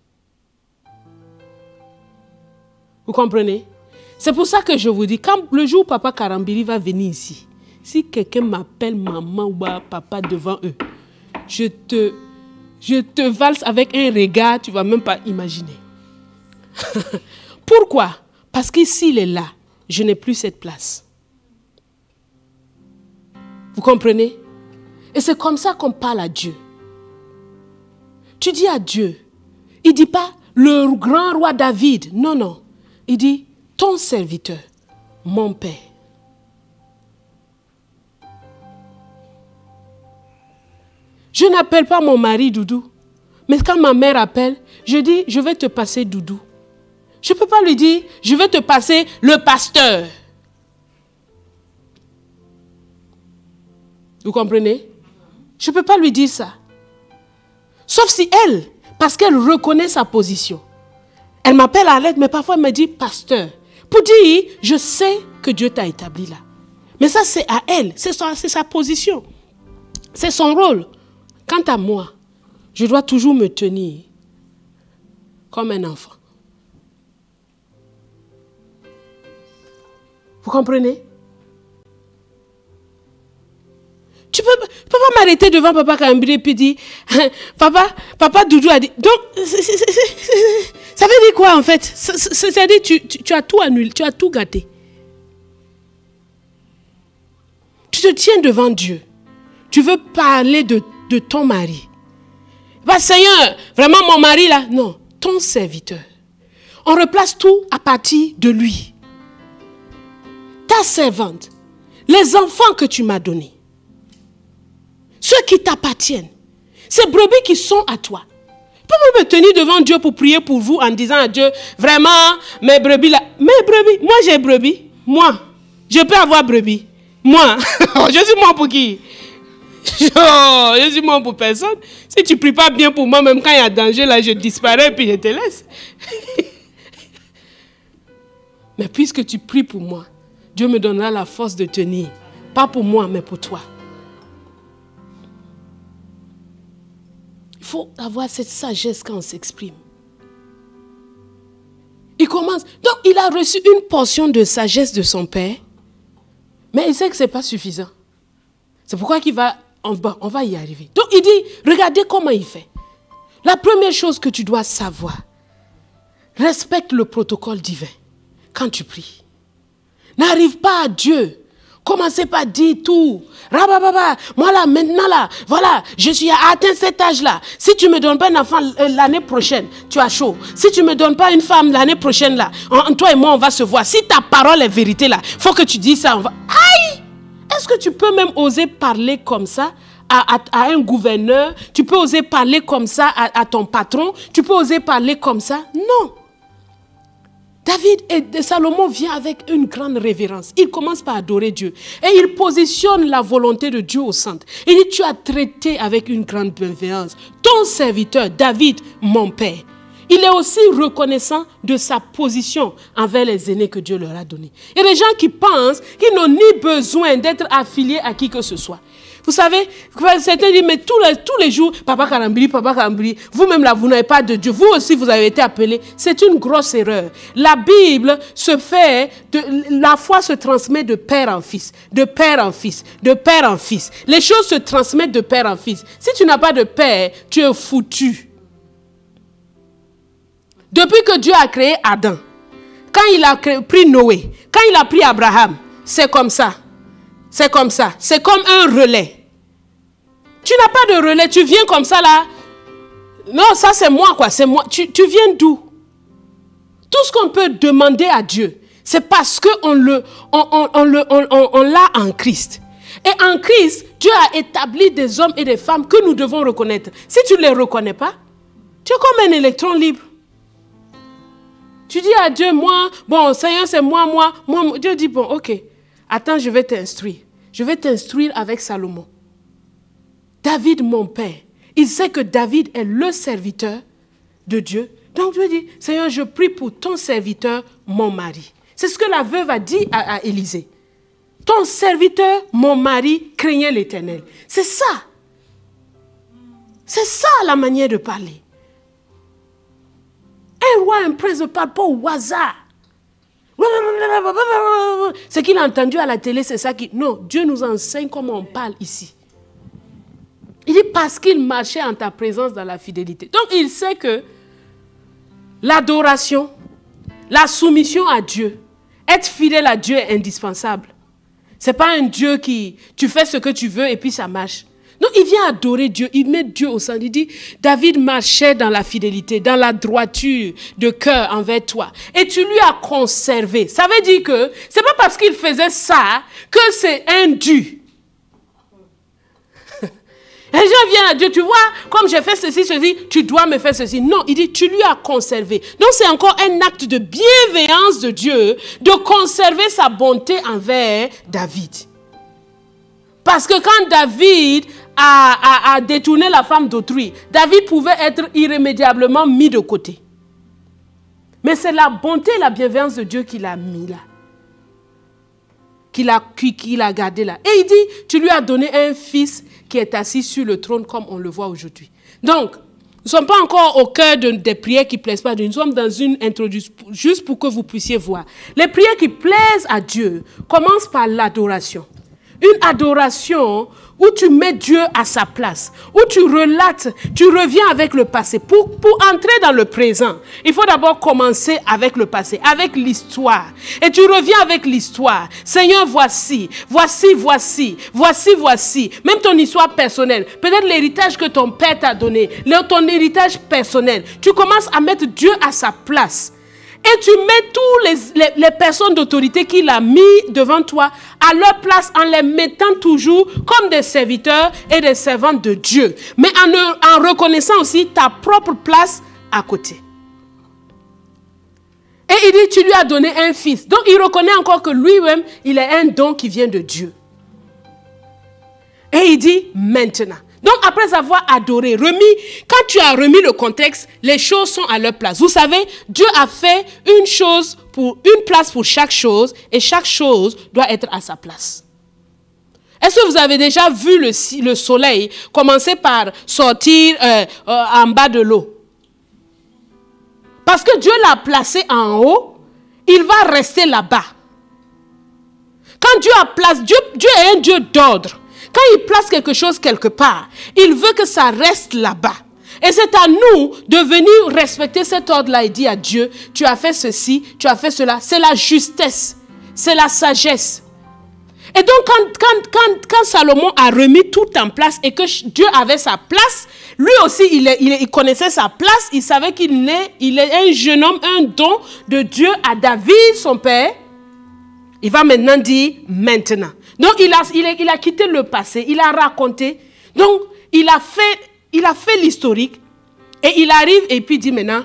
Vous comprenez? C'est pour ça que je vous dis, quand le jour où Papa Karambiri va venir ici, si quelqu'un m'appelle maman ou papa devant eux, je te valse avec un regard, tu ne vas même pas imaginer. Pourquoi? Parce que s'il est là, je n'ai plus cette place. Vous comprenez? Et c'est comme ça qu'on parle à Dieu. Tu dis à Dieu, il ne dit pas le grand roi David, non, non. Il dit ton serviteur, mon père. Je n'appelle pas mon mari Doudou. Mais quand ma mère appelle, je dis, je vais te passer Doudou. Je ne peux pas lui dire, je vais te passer le pasteur. Vous comprenez? Je ne peux pas lui dire ça. Sauf si elle, parce qu'elle reconnaît sa position. Elle m'appelle à l'aide, mais parfois elle me dit pasteur. Pour dire, je sais que Dieu t'a établi là. Mais ça, c'est à elle, c'est sa position. C'est son rôle. Quant à moi, je dois toujours me tenir comme un enfant. Vous comprenez? Tu peux pas m'arrêter devant Papa Karambiri et puis dire, Papa Doudou a dit. Donc, ça veut dire quoi en fait? C'est-à-dire tu as tout annulé, tu as tout gâté. Tu te tiens devant Dieu. Tu veux parler de ton mari. Bah, Seigneur, vraiment mon mari là? Non, ton serviteur. On replace tout à partir de lui. Ta servante, les enfants que tu m'as donnés, ceux qui t'appartiennent, ces brebis qui sont à toi. Tu peux me tenir devant Dieu pour prier pour vous en disant à Dieu, vraiment, mes brebis là, mes brebis, moi j'ai brebis, moi, je peux avoir brebis, moi, je suis mort pour qui? Je suis mort pour personne. Si tu ne pries pas bien pour moi, même quand il y a danger, là, je disparais et puis je te laisse. Mais puisque tu pries pour moi, Dieu me donnera la force de tenir. Pas pour moi, mais pour toi. Il faut avoir cette sagesse quand on s'exprime. Il commence. Donc, il a reçu une portion de sagesse de son père, mais il sait que ce n'est pas suffisant. C'est pourquoi on va y arriver. Donc, il dit, regardez comment il fait. La première chose que tu dois savoir, respecte le protocole divin quand tu pries. N'arrive pas à Dieu. Commencez par dire tout. Rabababa, moi là, maintenant là, voilà, je suis atteint cet âge-là. Si tu ne me donnes pas un enfant l'année prochaine, tu as chaud. Si tu ne me donnes pas une femme l'année prochaine là, toi et moi on va se voir. Si ta parole est vérité là, il faut que tu dises ça. Aïe! Est-ce que tu peux même oser parler comme ça à un gouverneur? Tu peux oser parler comme ça à ton patron? Tu peux oser parler comme ça? Non. David et Salomon vient avec une grande révérence. Il commence par adorer Dieu. Et il positionne la volonté de Dieu au centre. Il dit, tu as traité avec une grande bienveillance ton serviteur, David, mon père. Il est aussi reconnaissant de sa position envers les aînés que Dieu leur a donnés. Il y a des gens qui pensent qu'ils n'ont ni besoin d'être affiliés à qui que ce soit. Vous savez, certains disent, mais tous les jours, Papa Karambili, vous-même là, vous n'avez pas de Dieu. Vous aussi, vous avez été appelés. C'est une grosse erreur. La Bible la foi se transmet de père en fils, de père en fils, de père en fils. Les choses se transmettent de père en fils. Si tu n'as pas de père, tu es foutu. Depuis que Dieu a créé Adam, quand il a pris Noé, quand il a pris Abraham, c'est comme ça. C'est comme ça. C'est comme un relais. Tu n'as pas de relais. Tu viens comme ça là. Non, ça c'est moi quoi. C'est moi. Tu viens d'où? Tout ce qu'on peut demander à Dieu, c'est parce qu'on l'a en Christ. Et en Christ, Dieu a établi des hommes et des femmes que nous devons reconnaître. Si tu ne les reconnais pas, tu es comme un électron libre. Tu dis à Dieu, moi, bon, Seigneur, c'est moi. Dieu dit, bon, ok. Attends, je vais t'instruire. Je vais t'instruire avec Salomon. David, mon père. Il sait que David est le serviteur de Dieu. Donc Dieu dit, Seigneur, je prie pour ton serviteur, mon mari. C'est ce que la veuve a dit à Élisée. Ton serviteur, mon mari, craignait l'Éternel. C'est ça. C'est ça la manière de parler. Un roi, un prince ne parle pas au hasard. Ce qu'il a entendu à la télé, c'est ça qui... Non, Dieu nous enseigne comment on parle ici. Il dit parce qu'il marchait en ta présence dans la fidélité. Donc il sait que l'adoration, la soumission à Dieu, être fidèle à Dieu est indispensable. Ce n'est pas un Dieu qui... Tu fais ce que tu veux et puis ça marche. Non, il vient adorer Dieu, il met Dieu au centre. Il dit, David marchait dans la fidélité, dans la droiture de cœur envers toi. Et tu lui as conservé. Ça veut dire que ce n'est pas parce qu'il faisait ça que c'est un dû. Les gens viennent à Dieu, tu vois, comme j'ai fait ceci, tu dois me faire ceci. Non, il dit, tu lui as conservé. Donc c'est encore un acte de bienveillance de Dieu de conserver sa bonté envers David. Parce que quand David a détourné la femme d'autrui, David pouvait être irrémédiablement mis de côté. Mais c'est la bonté et la bienveillance de Dieu qu'il a mis là. Qu'il a gardé là. Et il dit, tu lui as donné un fils qui est assis sur le trône comme on le voit aujourd'hui. Donc, nous ne sommes pas encore au cœur des prières qui ne plaisent pas à Dieu. Nous sommes dans une introduction, juste pour que vous puissiez voir. Les prières qui plaisent à Dieu commencent par l'adoration. Une adoration où tu mets Dieu à sa place, où tu relates, tu reviens avec le passé. Pour entrer dans le présent, il faut d'abord commencer avec le passé, avec l'histoire. Et tu reviens avec l'histoire. Seigneur, voici. Même ton histoire personnelle. Peut-être l'héritage que ton père t'a donné, ton héritage personnel. Tu commences à mettre Dieu à sa place. Et tu mets tous les personnes d'autorité qu'il a mis devant toi à leur place en les mettant toujours comme des serviteurs et des servantes de Dieu. Mais en reconnaissant aussi ta propre place à côté. Et il dit, tu lui as donné un fils. Donc il reconnaît encore que lui-même, il est un don qui vient de Dieu. Et il dit, maintenant. Donc, après avoir adoré, quand tu as remis le contexte, les choses sont à leur place. Vous savez, Dieu a fait une place pour chaque chose et chaque chose doit être à sa place. Est-ce que vous avez déjà vu le soleil commencer par sortir en bas de l'eau? Parce que Dieu l'a placé en haut, il va rester là-bas. Quand Dieu a placé, Dieu est un Dieu d'ordre. Quand il place quelque chose quelque part, il veut que ça reste là-bas. Et c'est à nous de venir respecter cet ordre-là et dire à Dieu, tu as fait ceci, tu as fait cela. C'est la justesse, c'est la sagesse. Et donc quand Salomon a remis tout en place et que Dieu avait sa place, lui aussi il connaissait sa place, il savait qu'il est un jeune homme, un don de Dieu à David, son père. Il va maintenant dire maintenant. Donc il a quitté le passé, il a raconté. Donc il a fait l'historique et il arrive et puis dit maintenant.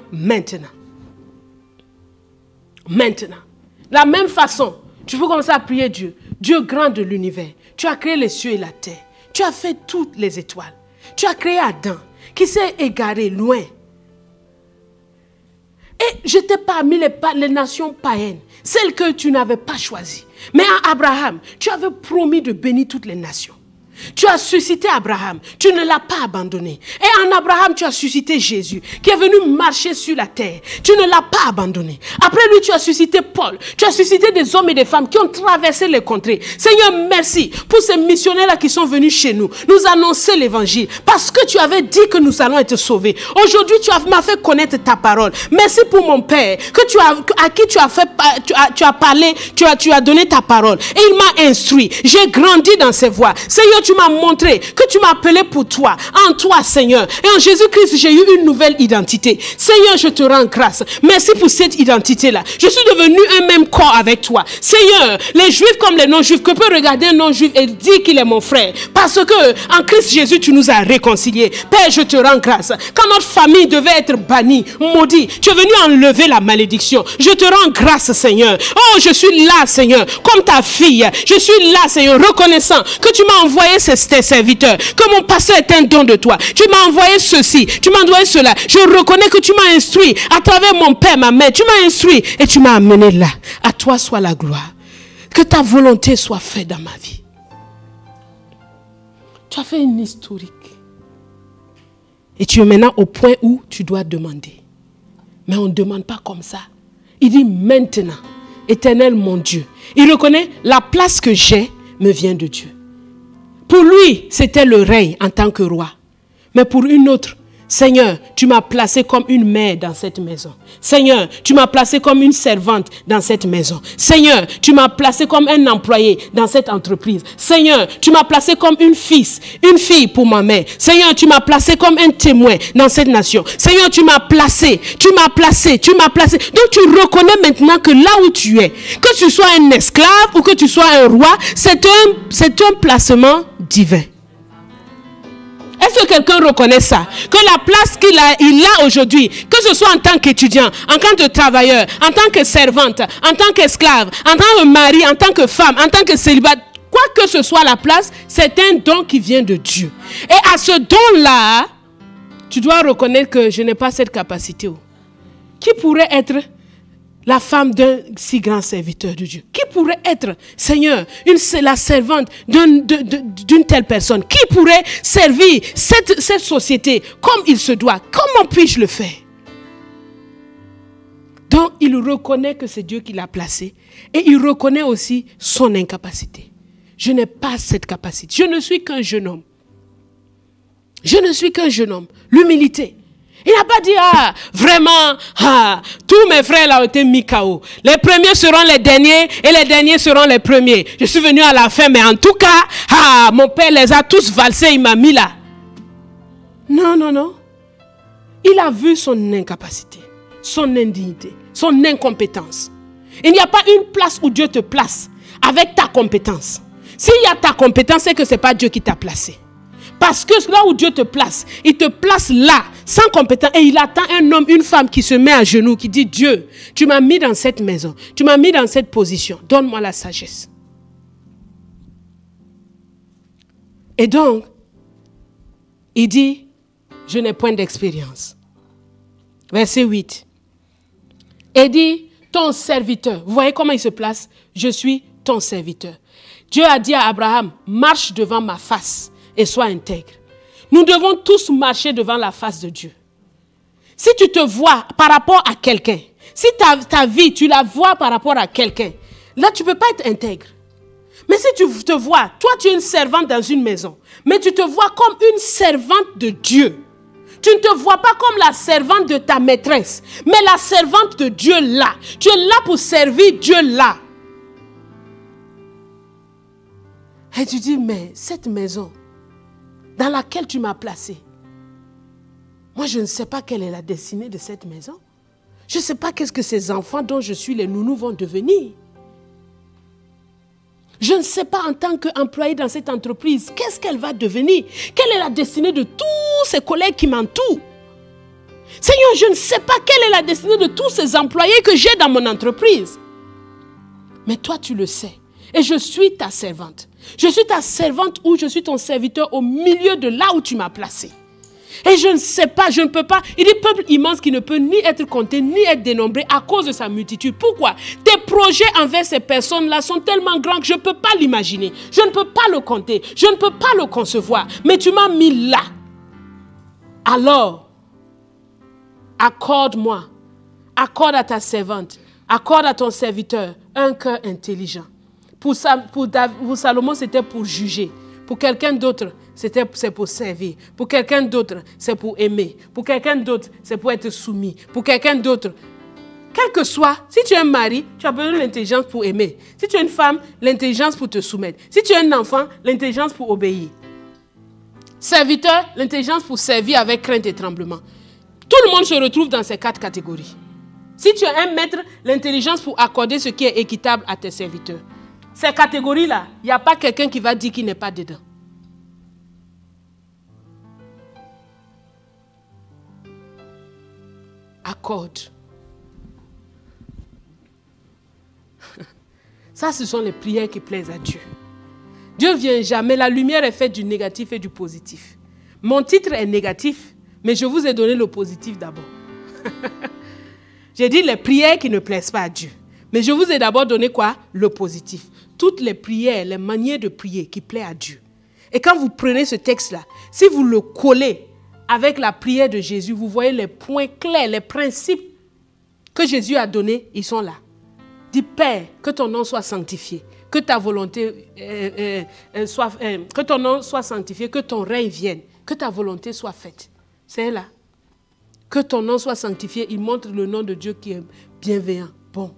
Maintenant. La même façon, tu peux commencer à prier Dieu. Dieu grand de l'univers. Tu as créé les cieux et la terre. Tu as fait toutes les étoiles. Tu as créé Adam qui s'est égaré loin. Et j'étais parmi les nations païennes, celles que tu n'avais pas choisies. Mais à Abraham, tu avais promis de bénir toutes les nations. Tu as suscité Abraham, tu ne l'as pas abandonné. Et en Abraham, tu as suscité Jésus, qui est venu marcher sur la terre. Tu ne l'as pas abandonné. Après lui, tu as suscité Paul. Tu as suscité des hommes et des femmes qui ont traversé les contrées. Seigneur, merci pour ces missionnaires-là qui sont venus chez nous annoncer l'évangile. Parce que tu avais dit que nous allons être sauvés. Aujourd'hui, tu m'as fait connaître ta parole. Merci pour mon Père, à qui tu as parlé, tu as donné ta parole. Et il m'a instruit. J'ai grandi dans ses voies. Seigneur, tu m'as montré que tu m'as appelé pour toi, en toi, Seigneur. Et en Jésus-Christ, j'ai eu une nouvelle identité. Seigneur, je te rends grâce. Merci pour cette identité-là. Je suis devenu un même corps avec toi. Seigneur, les Juifs comme les non-Juifs, que peut regarder un non-Juif et dire qu'il est mon frère. Parce que en Christ Jésus, tu nous as réconciliés. Père, je te rends grâce. Quand notre famille devait être bannie, maudite, tu es venu enlever la malédiction. Je te rends grâce, Seigneur. Oh, je suis là, Seigneur, comme ta fille. Je suis là, Seigneur, reconnaissant que tu m'as envoyé tes serviteurs, que mon pasteur est un don de toi. Tu m'as envoyé ceci, tu m'as envoyé cela. Je reconnais que tu m'as instruit à travers mon père, ma mère. Tu m'as instruit et tu m'as amené là. À toi soit la gloire. Que ta volonté soit faite dans ma vie. Tu as fait une historique. Et tu es maintenant au point où tu dois demander. Mais on ne demande pas comme ça. Il dit maintenant, Éternel mon Dieu. Il reconnaît la place que j'ai me vient de Dieu. Pour lui, c'était le règne en tant que roi. Mais pour une autre, Seigneur, tu m'as placé comme une mère dans cette maison. Seigneur, tu m'as placé comme une servante dans cette maison. Seigneur, tu m'as placé comme un employé dans cette entreprise. Seigneur, tu m'as placé comme une fille pour ma mère. Seigneur, tu m'as placé comme un témoin dans cette nation. Seigneur, tu m'as placé. Donc tu reconnais maintenant que là où tu es, que tu sois un esclave ou que tu sois un roi, c'est un placement divin. Est-ce que quelqu'un reconnaît ça? Que la place il a aujourd'hui, que ce soit en tant qu'étudiant, en tant que travailleur, en tant que servante, en tant qu'esclave, en tant que mari, en tant que femme, en tant que célibataire, quoi que ce soit la place, c'est un don qui vient de Dieu. Et à ce don-là, tu dois reconnaître que je n'ai pas cette capacité. Qui pourrait être la femme d'un si grand serviteur de Dieu? Qui pourrait être, Seigneur, la servante d'une telle personne? Qui pourrait servir cette société comme il se doit? Comment puis-je le faire? Donc, il reconnaît que c'est Dieu qui l'a placé. Et il reconnaît aussi son incapacité. Je n'ai pas cette capacité. Je ne suis qu'un jeune homme. L'humilité. Il n'a pas dit, vraiment, tous mes frères là ont été mis KO. Les premiers seront les derniers et les derniers seront les premiers. Je suis venu à la fin, mais en tout cas, mon père les a tous valsés, il m'a mis là. Non. Il a vu son incapacité, son indignité, son incompétence. Il n'y a pas une place où Dieu te place avec ta compétence. S'il y a ta compétence, c'est que ce n'est pas Dieu qui t'a placé. Parce que là où Dieu te place, il te place là, sans compétence. Et il attend un homme, une femme qui se met à genoux, qui dit, Dieu, tu m'as mis dans cette maison, tu m'as mis dans cette position, donne-moi la sagesse. Et donc, il dit, je n'ai point d'expérience. Verset 8. Et dit, ton serviteur. Vous voyez comment il se place? Je suis ton serviteur. Dieu a dit à Abraham, marche devant ma face et sois intègre. Nous devons tous marcher devant la face de Dieu. Si tu te vois par rapport à quelqu'un, si ta vie, tu la vois par rapport à quelqu'un, là, tu ne peux pas être intègre. Mais si tu te vois, toi, tu es une servante dans une maison, mais tu te vois comme une servante de Dieu. Tu ne te vois pas comme la servante de ta maîtresse, mais la servante de Dieu là. Tu es là pour servir Dieu là. Et tu dis, mais cette maison dans laquelle tu m'as placé, moi je ne sais pas quelle est la destinée de cette maison. Je ne sais pas qu'est-ce que ces enfants dont je suis les nounous vont devenir. Je ne sais pas en tant qu'employé dans cette entreprise, qu'est-ce qu'elle va devenir? Quelle est la destinée de tous ces collègues qui m'entourent? Seigneur, je ne sais pas quelle est la destinée de tous ces employés que j'ai dans mon entreprise. Mais toi, tu le sais. Et je suis ta servante. Je suis ta servante ou je suis ton serviteur au milieu de là où tu m'as placé. Et je ne sais pas, je ne peux pas. Il dit peuple immense qui ne peut ni être compté, ni être dénombré à cause de sa multitude. Pourquoi? Tes projets envers ces personnes-là sont tellement grands que je ne peux pas l'imaginer. Je ne peux pas le compter. Je ne peux pas le concevoir. Mais tu m'as mis là. Alors, accorde-moi, accorde à ta servante, accorde à ton serviteur un cœur intelligent. Pour Salomon, c'était pour juger. Pour quelqu'un d'autre, c'est pour servir. Pour quelqu'un d'autre, c'est pour aimer. Pour quelqu'un d'autre, c'est pour être soumis. Pour quelqu'un d'autre, quel que soit, si tu es un mari, tu as besoin de l'intelligence pour aimer. Si tu es une femme, l'intelligence pour te soumettre. Si tu es un enfant, l'intelligence pour obéir. Serviteur, l'intelligence pour servir avec crainte et tremblement. Tout le monde se retrouve dans ces 4 catégories. Si tu es un maître, l'intelligence pour accorder ce qui est équitable à tes serviteurs. Ces catégories-là, il n'y a pas quelqu'un qui va dire qu'il n'est pas dedans. Accorde. Ça, ce sont les prières qui plaisent à Dieu. Dieu ne vient jamais. La lumière est faite du négatif et du positif. Mon titre est négatif, mais je vous ai donné le positif d'abord. J'ai dit les prières qui ne plaisent pas à Dieu. Mais je vous ai d'abord donné quoi? Le positif. Toutes les prières, les manières de prier qui plaisent à Dieu. Et quand vous prenez ce texte-là, si vous le collez avec la prière de Jésus, vous voyez les points clairs, les principes que Jésus a donnés, ils sont là. Dis, Père, que ton nom soit sanctifié, que ta volonté que ton nom soit sanctifié, que ton règne vienne, que ta volonté soit faite. C'est là. Que ton nom soit sanctifié, il montre le nom de Dieu qui est bienveillant, bon.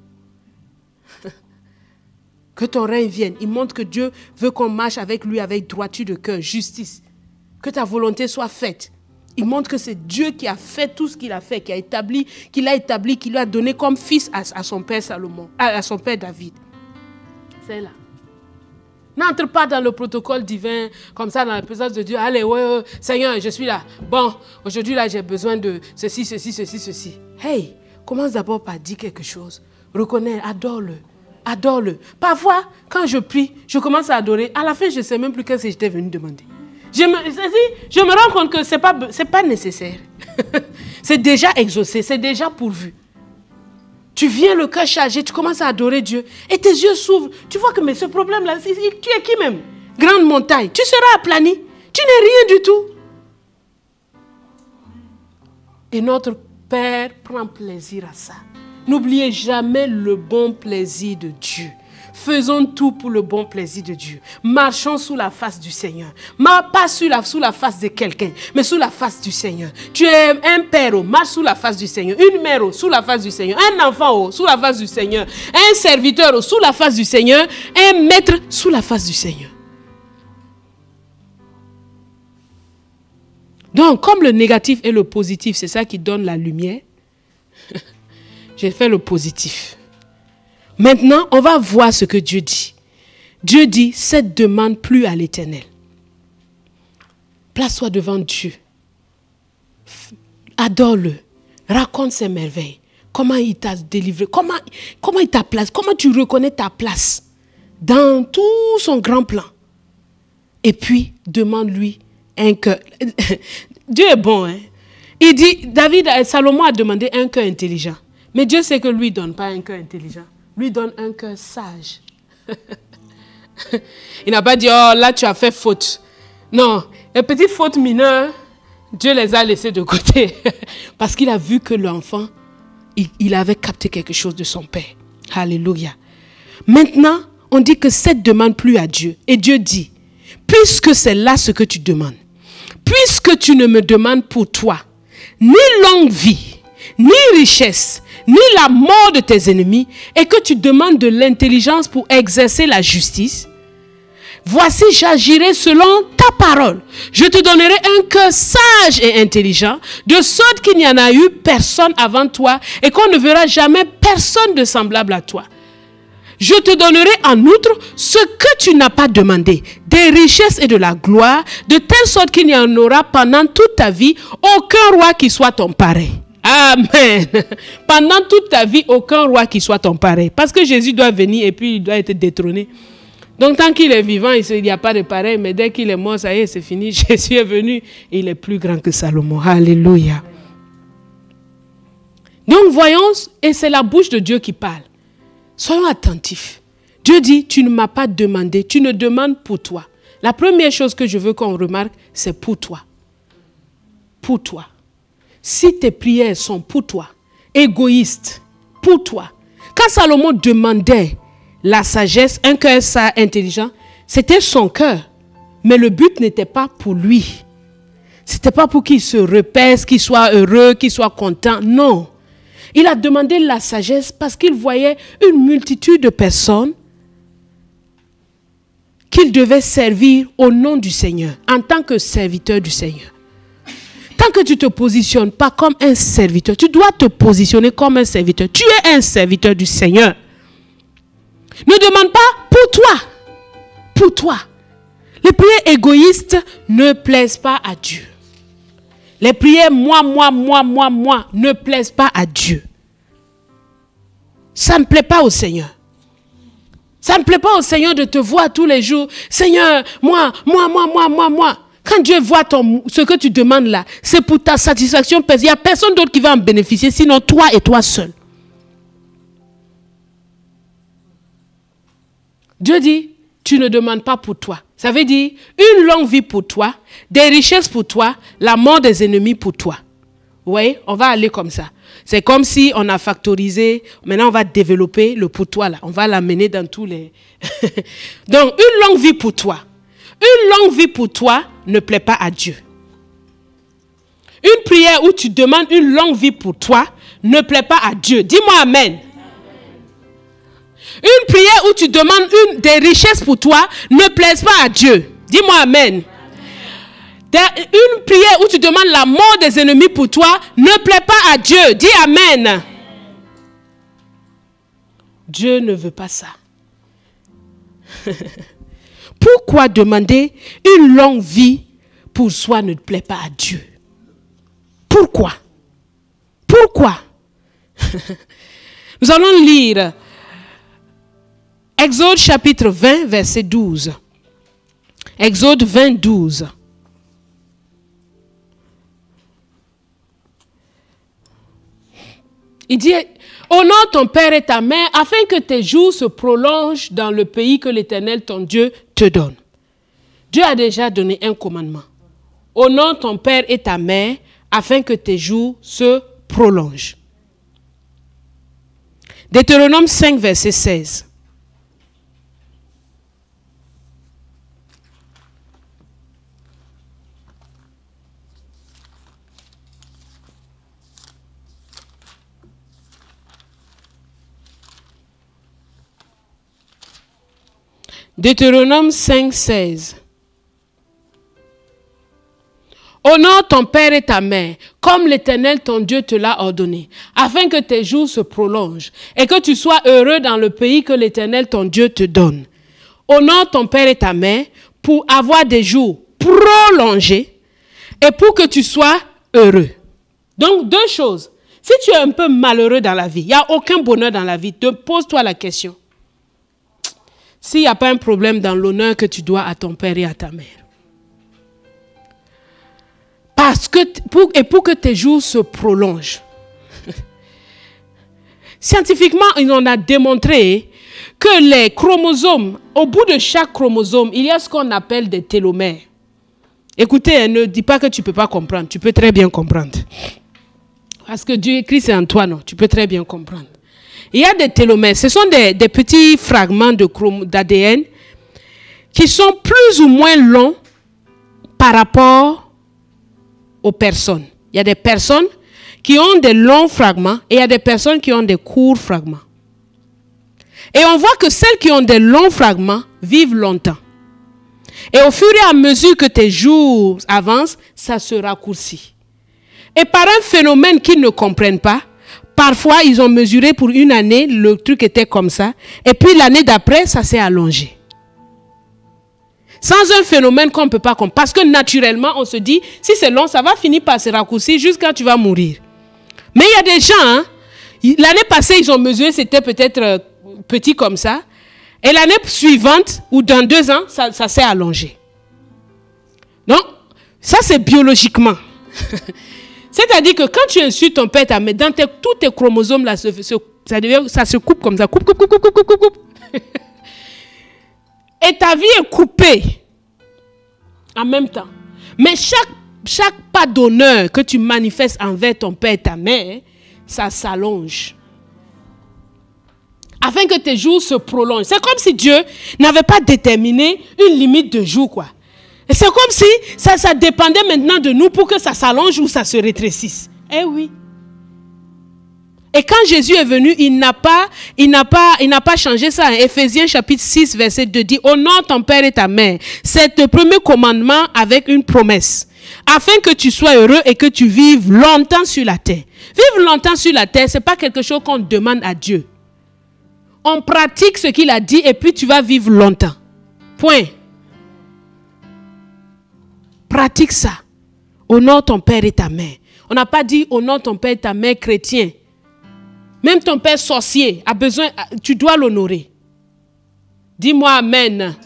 Que ton règne vienne. Il montre que Dieu veut qu'on marche avec lui avec droiture de cœur, justice. Que ta volonté soit faite. Il montre que c'est Dieu qui a fait tout ce qu'il a fait, qui l'a établi, qui lui a donné comme fils à son père Salomon, à son père David. C'est là. N'entre pas dans le protocole divin, comme ça, dans la présence de Dieu. Allez, ouais, Seigneur, je suis là. Bon, aujourd'hui, là, j'ai besoin de ceci, ceci, ceci, ceci. Hey, commence d'abord par dire quelque chose. Reconnais, adore-le. Adore-le. Parfois, quand je prie, je commence à adorer. À la fin, je ne sais même plus qu'est-ce que j'étais venu demander. Je me rends compte que ce n'est pas nécessaire. C'est déjà exaucé, c'est déjà pourvu. Tu viens le cœur chargé, tu commences à adorer Dieu. Et tes yeux s'ouvrent. Tu vois que mais ce problème-là, tu es qui même? Grande montagne. Tu seras aplani. Tu n'es rien du tout. Et notre Père prend plaisir à ça. N'oubliez jamais le bon plaisir de Dieu. Faisons tout pour le bon plaisir de Dieu. Marchons sous la face du Seigneur. Pas sous la face de quelqu'un, mais sous la face du Seigneur. Tu es un père, marche sous la face du Seigneur. Une mère, sous la face du Seigneur. Un enfant, sous la face du Seigneur. Un serviteur, sous la face du Seigneur. Un maître, sous la face du Seigneur. Donc, comme le négatif et le positif, c'est ça qui donne la lumière, j'ai fait le positif. Maintenant, on va voir ce que Dieu dit. Dieu dit, cette demande plus à l'Éternel. Place-toi devant Dieu. Adore-le. Raconte ses merveilles. Comment il t'a délivré. Comment il t'a placé. Comment tu reconnais ta place dans tout son grand plan. Et puis, demande-lui un cœur. Dieu est bon, hein. Il dit, Salomon a demandé un cœur intelligent. Mais Dieu sait que lui ne donne pas un cœur intelligent. Lui donne un cœur sage. Il n'a pas dit, oh là tu as fait faute. Non, les petites fautes mineures, Dieu les a laissés de côté parce qu'il a vu que l'enfant, il avait capté quelque chose de son père. Alléluia. Maintenant, on dit que cette demande plus à Dieu. Et Dieu dit, puisque c'est là ce que tu demandes, puisque tu ne me demandes pour toi ni longue vie, ni richesse, ni la mort de tes ennemis, et que tu demandes de l'intelligence pour exercer la justice, voici, j'agirai selon ta parole. Je te donnerai un cœur sage et intelligent, de sorte qu'il n'y en a eu personne avant toi et qu'on ne verra jamais personne de semblable à toi. Je te donnerai en outre ce que tu n'as pas demandé, des richesses et de la gloire, de telle sorte qu'il n'y en aura pendant toute ta vie aucun roi qui soit ton pareil. Amen. Pendant toute ta vie, aucun roi qui soit ton pareil. Parce que Jésus doit venir et puis il doit être détrôné. Donc tant qu'il est vivant, il n'y a pas de pareil, mais dès qu'il est mort, ça y est, c'est fini. Jésus est venu et il est plus grand que Salomon. Alléluia. Donc voyons, et c'est la bouche de Dieu qui parle. Soyons attentifs. Dieu dit, tu ne m'as pas demandé, tu ne demandes pour toi. La première chose que je veux qu'on remarque, c'est pour toi. Pour toi. Si tes prières sont pour toi, égoïstes, pour toi. Quand Salomon demandait la sagesse, un cœur sage, intelligent, c'était son cœur. Mais le but n'était pas pour lui. C'était pas pour qu'il se repèse, qu'il soit heureux, qu'il soit content. Non. Il a demandé la sagesse parce qu'il voyait une multitude de personnes qu'il devait servir au nom du Seigneur, en tant que serviteur du Seigneur. Tant que tu ne te positionnes pas comme un serviteur, tu dois te positionner comme un serviteur. Tu es un serviteur du Seigneur. Ne demande pas pour toi. Pour toi. Les prières égoïstes ne plaisent pas à Dieu. Les prières moi ne plaisent pas à Dieu. Ça ne plaît pas au Seigneur. Ça ne plaît pas au Seigneur de te voir tous les jours. Seigneur, moi. Quand Dieu voit ce que tu demandes là, c'est pour ta satisfaction. Il n'y a personne d'autre qui va en bénéficier, sinon toi et toi seul. Dieu dit, tu ne demandes pas pour toi. Ça veut dire une longue vie pour toi, des richesses pour toi, la mort des ennemis pour toi. Vous voyez, on va aller comme ça. C'est comme si on a factorisé, maintenant on va développer le pour toi là. On va l'amener dans tous les... Donc, une longue vie pour toi. Une longue vie pour toi ne plaît pas à Dieu. Une prière où tu demandes une longue vie pour toi ne plaît pas à Dieu. Dis-moi amen. Une prière où tu demandes des richesses pour toi ne plaise pas à Dieu. Dis-moi amen. Une prière où tu demandes la mort des ennemis pour toi ne plaît pas à Dieu. Dis amen. Dieu ne veut pas ça. Pourquoi demander une longue vie pour soi ne plaît pas à Dieu? Pourquoi? Pourquoi? Nous allons lire Exode chapitre 20, verset 12. Exode 20, 12. Il dit, honore ton père et ta mère afin que tes jours se prolongent dans le pays que l'Éternel, ton Dieu, te donne. Dieu a déjà donné un commandement. Honore ton père et ta mère afin que tes jours se prolongent. Deutéronome 5, verset 16. Deutéronome 5, 16. Honore ton père et ta mère, comme l'Éternel ton Dieu te l'a ordonné, afin que tes jours se prolongent et que tu sois heureux dans le pays que l'Éternel ton Dieu te donne. Honore ton père et ta mère pour avoir des jours prolongés et pour que tu sois heureux. Donc, deux choses. Si tu es un peu malheureux dans la vie, il n'y a aucun bonheur dans la vie, pose-toi la question. S'il n'y a pas un problème dans l'honneur que tu dois à ton père et à ta mère. Parce que, pour que tes jours se prolongent. Scientifiquement, on a démontré que les chromosomes, au bout de chaque chromosome, il y a ce qu'on appelle des télomères. Écoutez, ne dis pas que tu ne peux pas comprendre. Tu peux très bien comprendre. Parce que Dieu écrit, c'est en toi, non? Tu peux très bien comprendre. Il y a des télomères. Ce sont des petits fragments d'ADN qui sont plus ou moins longs par rapport aux personnes. Il y a des personnes qui ont des longs fragments et il y a des personnes qui ont des courts fragments. Et on voit que celles qui ont des longs fragments vivent longtemps. Et au fur et à mesure que tes jours avancent, ça se raccourcit. Et par un phénomène qu'ils ne comprennent pas, parfois ils ont mesuré pour une année, le truc était comme ça, et puis l'année d'après, ça s'est allongé. Sans un phénomène qu'on ne peut pas comprendre. Parce que naturellement, on se dit, si c'est long, ça va finir par se raccourcir jusqu'à tu vas mourir. Mais il y a des gens, hein, l'année passée, ils ont mesuré, c'était peut-être petit comme ça. Et l'année suivante, ou dans 2 ans, ça s'est allongé. Donc, ça c'est biologiquement. C'est-à-dire que quand tu insultes ton père, ta mère, dans tous tes chromosomes, là, ça se coupe comme ça. Coupe. Et ta vie est coupée en même temps. Mais chaque pas d'honneur que tu manifestes envers ton père et ta mère, ça s'allonge. Afin que tes jours se prolongent. C'est comme si Dieu n'avait pas déterminé une limite de jours, quoi. Et c'est comme si ça dépendait maintenant de nous pour que ça s'allonge ou ça se rétrécisse. Eh oui. Et quand Jésus est venu, il n'a pas changé ça. Éphésiens chapitre 6, verset 2 dit, honore ton père et ta mère. C'est le premier commandement avec une promesse. Afin que tu sois heureux et que tu vives longtemps sur la terre. Vivre longtemps sur la terre, ce n'est pas quelque chose qu'on demande à Dieu. On pratique ce qu'il a dit et puis tu vas vivre longtemps. Point. Pratique ça. Honore ton père et ta mère. On n'a pas dit honore ton père et ta mère chrétien. Même ton père sorcier a besoin, tu dois l'honorer. Dis-moi amen. Amen.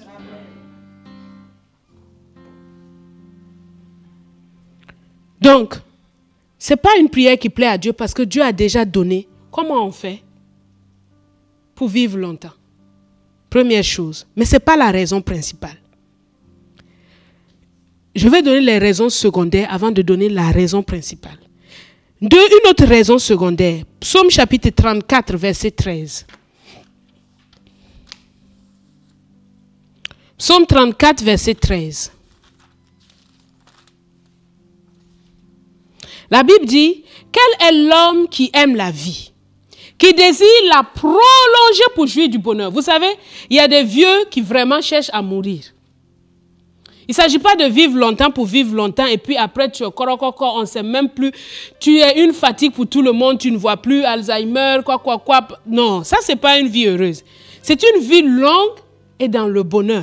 Donc, ce n'est pas une prière qui plaît à Dieu parce que Dieu a déjà donné. Comment on fait pour vivre longtemps? Première chose. Mais ce n'est pas la raison principale. Je vais donner les raisons secondaires avant de donner la raison principale. Une autre raison secondaire. Psaume chapitre 34, verset 13. Psaume 34, verset 13. La Bible dit, quel est l'homme qui aime la vie, qui désire la prolonger pour jouir du bonheur. Vous savez, il y a des vieux qui vraiment cherchent à mourir. Il ne s'agit pas de vivre longtemps pour vivre longtemps et puis après tu es corps, on ne sait même plus. Tu es une fatigue pour tout le monde, tu ne vois plus Alzheimer, quoi. Non, ça ce n'est pas une vie heureuse. C'est une vie longue et dans le bonheur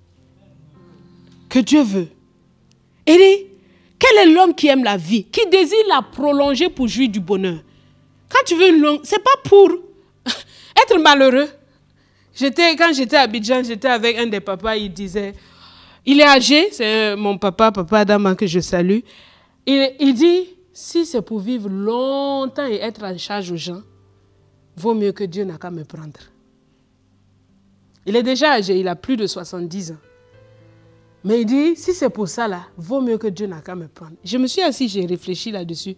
que Dieu veut. Et quel est l'homme qui aime la vie, qui désire la prolonger pour jouir du bonheur? Quand tu veux une longue, ce n'est pas pour être malheureux. Quand j'étais à Abidjan, j'étais avec un des papas, il disait... Il est âgé, c'est mon papa Adama que je salue. Il dit, si c'est pour vivre longtemps et être en charge aux gens, vaut mieux que Dieu n'a qu'à me prendre. Il est déjà âgé, il a plus de 70 ans. Mais il dit, si c'est pour ça là, vaut mieux que Dieu n'a qu'à me prendre. Je me suis assis, j'ai réfléchi là-dessus.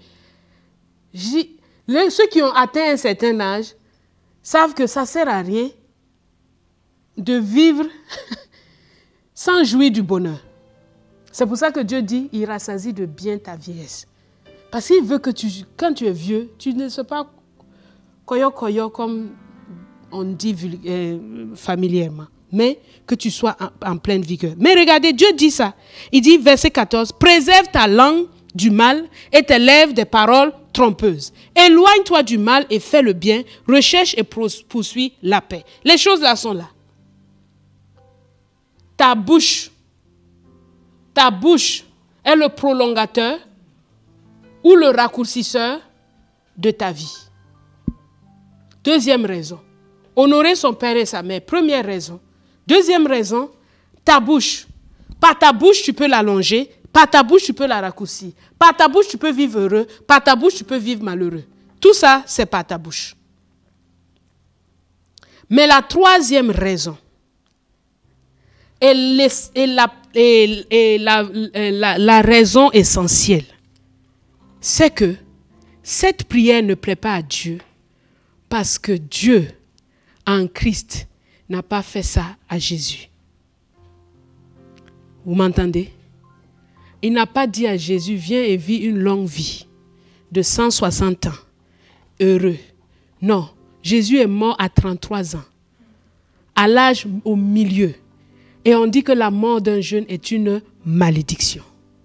Ceux qui ont atteint un certain âge savent que ça ne sert à rien de vivre... sans jouir du bonheur. C'est pour ça que Dieu dit, il rassasie de bien ta vieillesse. Parce qu'il veut que quand tu es vieux, tu ne sois pas koyo comme on dit familièrement, mais que tu sois en pleine vigueur. Mais regardez, Dieu dit ça. Il dit, verset 14, préserve ta langue du mal et tes lèvres des paroles trompeuses. Éloigne-toi du mal et fais le bien, recherche et poursuis la paix. Les choses là sont là. Ta bouche est le prolongateur ou le raccourcisseur de ta vie. Deuxième raison, honorer son père et sa mère. Première raison. Deuxième raison, ta bouche. Par ta bouche, tu peux l'allonger. Par ta bouche, tu peux la raccourcir. Par ta bouche, tu peux vivre heureux. Par ta bouche, tu peux vivre malheureux. Tout ça, c'est par ta bouche. Mais la troisième raison, Et la raison essentielle, c'est que cette prière ne plaît pas à Dieu parce que Dieu, en Christ, n'a pas fait ça à Jésus. Vous m'entendez? Il n'a pas dit à Jésus, viens et vis une longue vie de 160 ans, heureux. Non, Jésus est mort à 33 ans, à l'âge au milieu. Et on dit que la mort d'un jeune est une malédiction.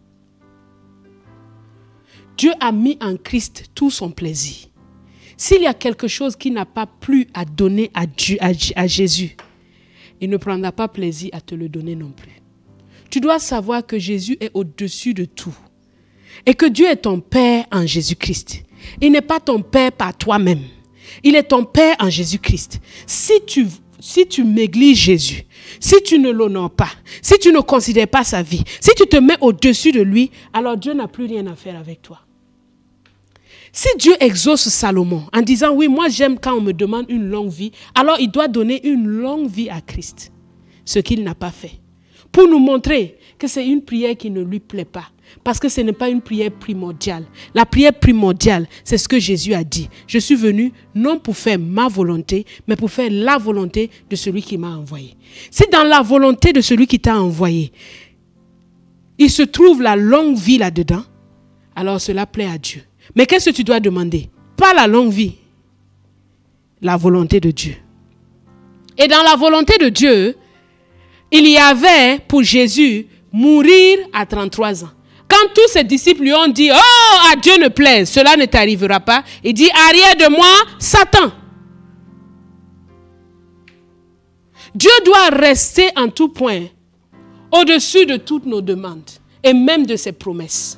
Dieu a mis en Christ tout son plaisir. S'il y a quelque chose qui n'a pas plu à donner à Dieu, à Jésus, il ne prendra pas plaisir à te le donner non plus. Tu dois savoir que Jésus est au-dessus de tout. Et que Dieu est ton Père en Jésus-Christ. Il n'est pas ton Père par toi-même. Il est ton Père en Jésus-Christ. Si tu négliges Jésus, si tu ne l'honores pas, si tu ne considères pas sa vie, si tu te mets au-dessus de lui, alors Dieu n'a plus rien à faire avec toi. Si Dieu exauce Salomon en disant, oui, moi j'aime quand on me demande une longue vie, alors il doit donner une longue vie à Christ, ce qu'il n'a pas fait. Pour nous montrer que c'est une prière qui ne lui plaît pas. Parce que ce n'est pas une prière primordiale. La prière primordiale, c'est ce que Jésus a dit. Je suis venu non pour faire ma volonté, mais pour faire la volonté de celui qui m'a envoyé. Si dans la volonté de celui qui t'a envoyé, il se trouve la longue vie là-dedans, alors cela plaît à Dieu. Mais qu'est-ce que tu dois demander? Pas la longue vie, la volonté de Dieu. Et dans la volonté de Dieu, il y avait pour Jésus mourir à 33 ans. Quand tous ses disciples lui ont dit, oh, à Dieu ne plaise, cela ne t'arrivera pas, il dit, arrière de moi, Satan. Dieu doit rester en tout point au-dessus de toutes nos demandes et même de ses promesses.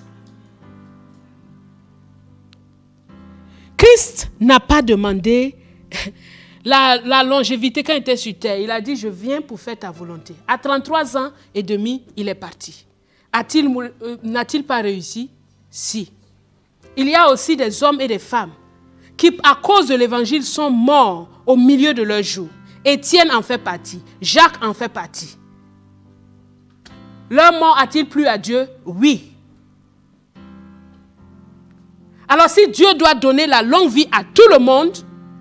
Christ n'a pas demandé la longévité quand il était sur terre. Il a dit, je viens pour faire ta volonté. À 33 ans et demi, il est parti. N'a-t-il pas réussi? Si. Il y a aussi des hommes et des femmes qui, à cause de l'évangile, sont morts au milieu de leur jour. Étienne en fait partie. Jacques en fait partie. Leur mort a-t-il plu à Dieu? Oui. Alors si Dieu doit donner la longue vie à tout le monde,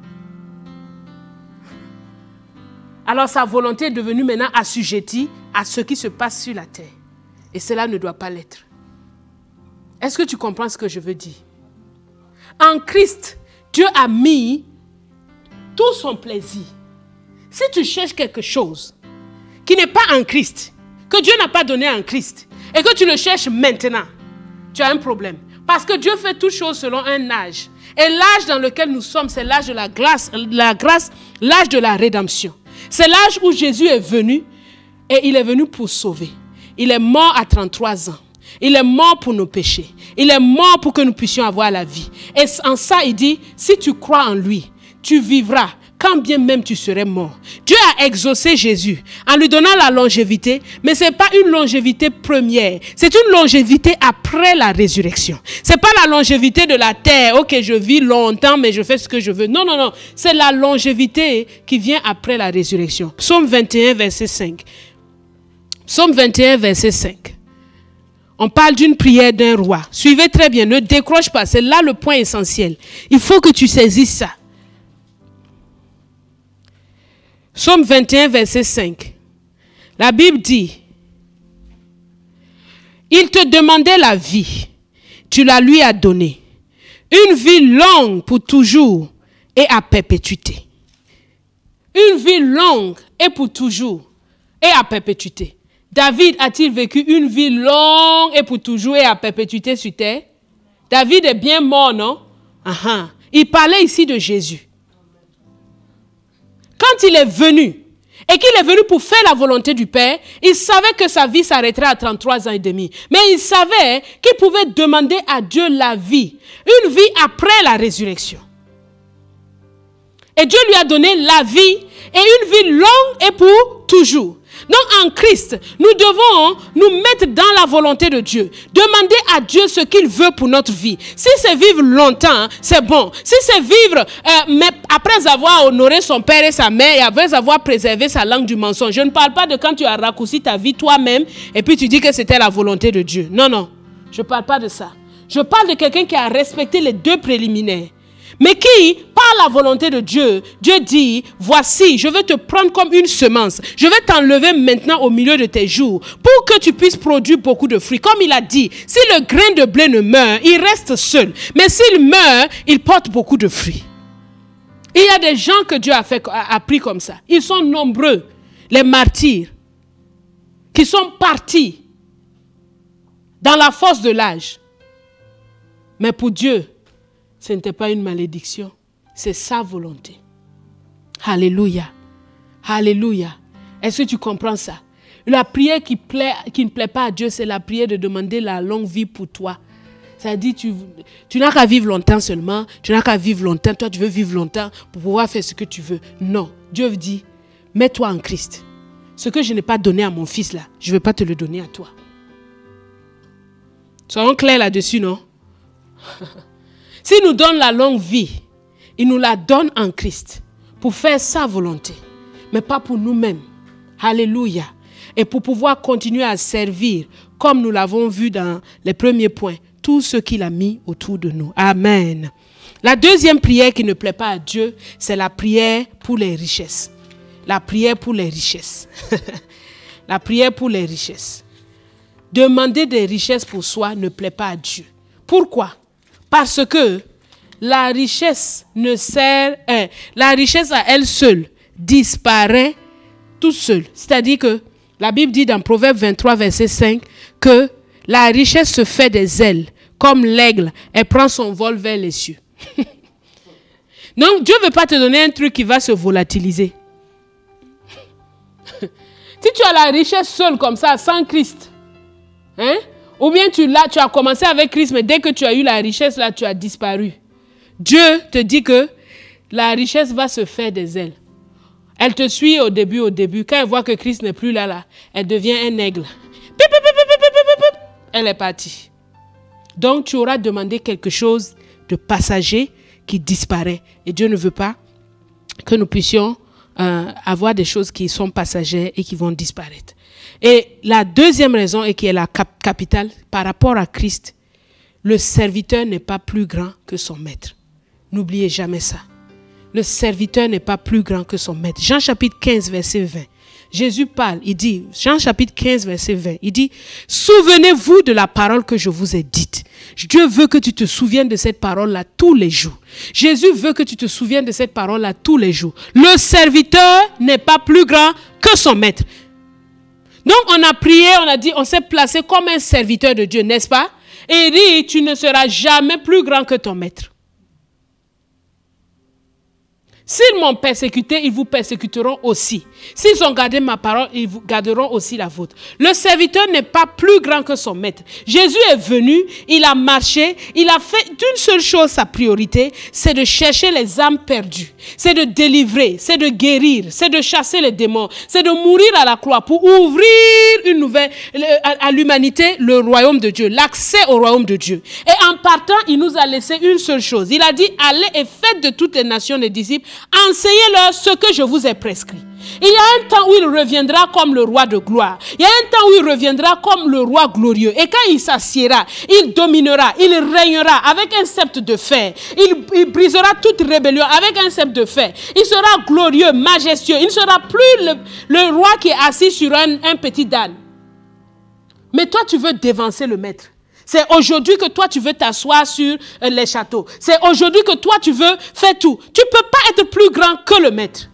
alors sa volonté est devenue maintenant assujettie à ce qui se passe sur la terre. Et cela ne doit pas l'être. Est-ce que tu comprends ce que je veux dire? En Christ, Dieu a mis tout son plaisir. Si tu cherches quelque chose qui n'est pas en Christ, que Dieu n'a pas donné en Christ, et que tu le cherches maintenant, tu as un problème. Parce que Dieu fait toutes choses selon un âge. Et l'âge dans lequel nous sommes, c'est l'âge de la grâce, l'âge de la rédemption. C'est l'âge où Jésus est venu et il est venu pour sauver. Il est mort à 33 ans. Il est mort pour nos péchés. Il est mort pour que nous puissions avoir la vie. Et en ça, il dit, si tu crois en lui, tu vivras, quand bien même tu serais mort. Dieu a exaucé Jésus en lui donnant la longévité, mais ce n'est pas une longévité première. C'est une longévité après la résurrection. Ce n'est pas la longévité de la terre. Ok, je vis longtemps, mais je fais ce que je veux. Non, non, non. C'est la longévité qui vient après la résurrection. Psaume 21, verset 5. Psaume 21, verset 5. On parle d'une prière d'un roi. Suivez très bien, ne décroche pas. C'est là le point essentiel. Il faut que tu saisisses ça. Psaume 21, verset 5. La Bible dit, il te demandait la vie, tu la lui as donnée. Une vie longue pour toujours et à perpétuité. Une vie longue et pour toujours et à perpétuité. David a-t-il vécu une vie longue et pour toujours et à perpétuité sur terre? David est bien mort, non? Il parlait ici de Jésus. Quand il est venu, et qu'il est venu pour faire la volonté du Père, il savait que sa vie s'arrêterait à 33 ans et demi. Mais il savait qu'il pouvait demander à Dieu la vie, une vie après la résurrection. Et Dieu lui a donné la vie et une vie longue et pour toujours. Donc en Christ, nous devons nous mettre dans la volonté de Dieu. Demander à Dieu ce qu'il veut pour notre vie. Si c'est vivre longtemps, c'est bon. Si c'est vivre, mais après avoir honoré son père et sa mère et après avoir préservé sa langue du mensonge. Je ne parle pas de quand tu as raccourci ta vie toi-même et puis tu dis que c'était la volonté de Dieu. Non, non. Je ne parle pas de ça. Je parle de quelqu'un qui a respecté les 2 préliminaires. Mais qui, par la volonté de Dieu, Dieu dit, voici, je vais te prendre comme une semence. Je vais t'enlever maintenant au milieu de tes jours pour que tu puisses produire beaucoup de fruits. Comme il a dit, si le grain de blé ne meurt, il reste seul. Mais s'il meurt, il porte beaucoup de fruits. Il y a des gens que Dieu a pris comme ça. Ils sont nombreux, les martyrs, qui sont partis dans la force de l'âge. Mais pour Dieu, ce n'était pas une malédiction, c'est sa volonté. Alléluia. Alléluia. Est-ce que tu comprends ça? La prière qui ne plaît pas à Dieu, c'est la prière de demander la longue vie pour toi. Ça dit, tu n'as qu'à vivre longtemps seulement, tu n'as qu'à vivre longtemps, toi tu veux vivre longtemps pour pouvoir faire ce que tu veux. Non, Dieu dit, mets-toi en Christ. Ce que je n'ai pas donné à mon fils là, je ne vais pas te le donner à toi. Soyons clairs là-dessus, non? S'il nous donne la longue vie, il nous la donne en Christ pour faire sa volonté, mais pas pour nous-mêmes. Alléluia. Et pour pouvoir continuer à servir, comme nous l'avons vu dans les premiers points, tout ce qu'il a mis autour de nous. Amen. La deuxième prière qui ne plaît pas à Dieu, c'est la prière pour les richesses. La prière pour les richesses. La prière pour les richesses. Demander des richesses pour soi ne plaît pas à Dieu. Pourquoi? Parce que la richesse la richesse à elle seule disparaît toute seule. C'est-à-dire que la Bible dit dans Proverbe 23, verset 5, que la richesse se fait des ailes, comme l'aigle, elle prend son vol vers les cieux. Donc Dieu ne veut pas te donner un truc qui va se volatiliser. Si tu as la richesse seule comme ça, sans Christ, hein? Ou bien tu as commencé avec Christ, mais dès que tu as eu la richesse, là, tu as disparu. Dieu te dit que la richesse va se faire des ailes. Elle te suit au début. Quand elle voit que Christ n'est plus là, elle devient un aigle. Elle est partie. Donc, tu auras demandé quelque chose de passager qui disparaît. Et Dieu ne veut pas que nous puissions avoir des choses qui sont passagères et qui vont disparaître. Et la deuxième raison, et qui est la capitale, par rapport à Christ, le serviteur n'est pas plus grand que son maître. N'oubliez jamais ça. Le serviteur n'est pas plus grand que son maître. Jean chapitre 15, verset 20. Jésus parle, il dit, Jean chapitre 15, verset 20, il dit, souvenez-vous de la parole que je vous ai dite. Dieu veut que tu te souviennes de cette parole-là tous les jours. Jésus veut que tu te souviennes de cette parole-là tous les jours. Le serviteur n'est pas plus grand que son maître. Donc, on a prié, on a dit, on s'est placé comme un serviteur de Dieu, n'est-ce pas? Et il dit, tu ne seras jamais plus grand que ton maître. S'ils m'ont persécuté, ils vous persécuteront aussi. S'ils ont gardé ma parole, ils vous garderont aussi la vôtre. Le serviteur n'est pas plus grand que son maître. Jésus est venu, il a marché, il a fait d'une seule chose sa priorité, c'est de chercher les âmes perdues. C'est de délivrer, c'est de guérir, c'est de chasser les démons, c'est de mourir à la croix pour ouvrir une nouvelle, à l'humanité, le royaume de Dieu, l'accès au royaume de Dieu. Et en partant, il nous a laissé une seule chose. Il a dit, allez et faites de toutes les nations des disciples, enseignez-leur ce que je vous ai prescrit. Il y a un temps où il reviendra comme le roi de gloire. Il y a un temps où il reviendra comme le roi glorieux. Et quand il s'assiera, il dominera, il régnera avec un sceptre de fer. Il brisera toute rébellion avec un sceptre de fer. Il sera glorieux, majestueux. Il ne sera plus le roi qui est assis sur un petit âne. Mais toi, tu veux dévancer le maître. C'est aujourd'hui que toi, tu veux t'asseoir sur les châteaux. C'est aujourd'hui que toi, tu veux faire tout. Tu ne peux pas être plus grand que le maître.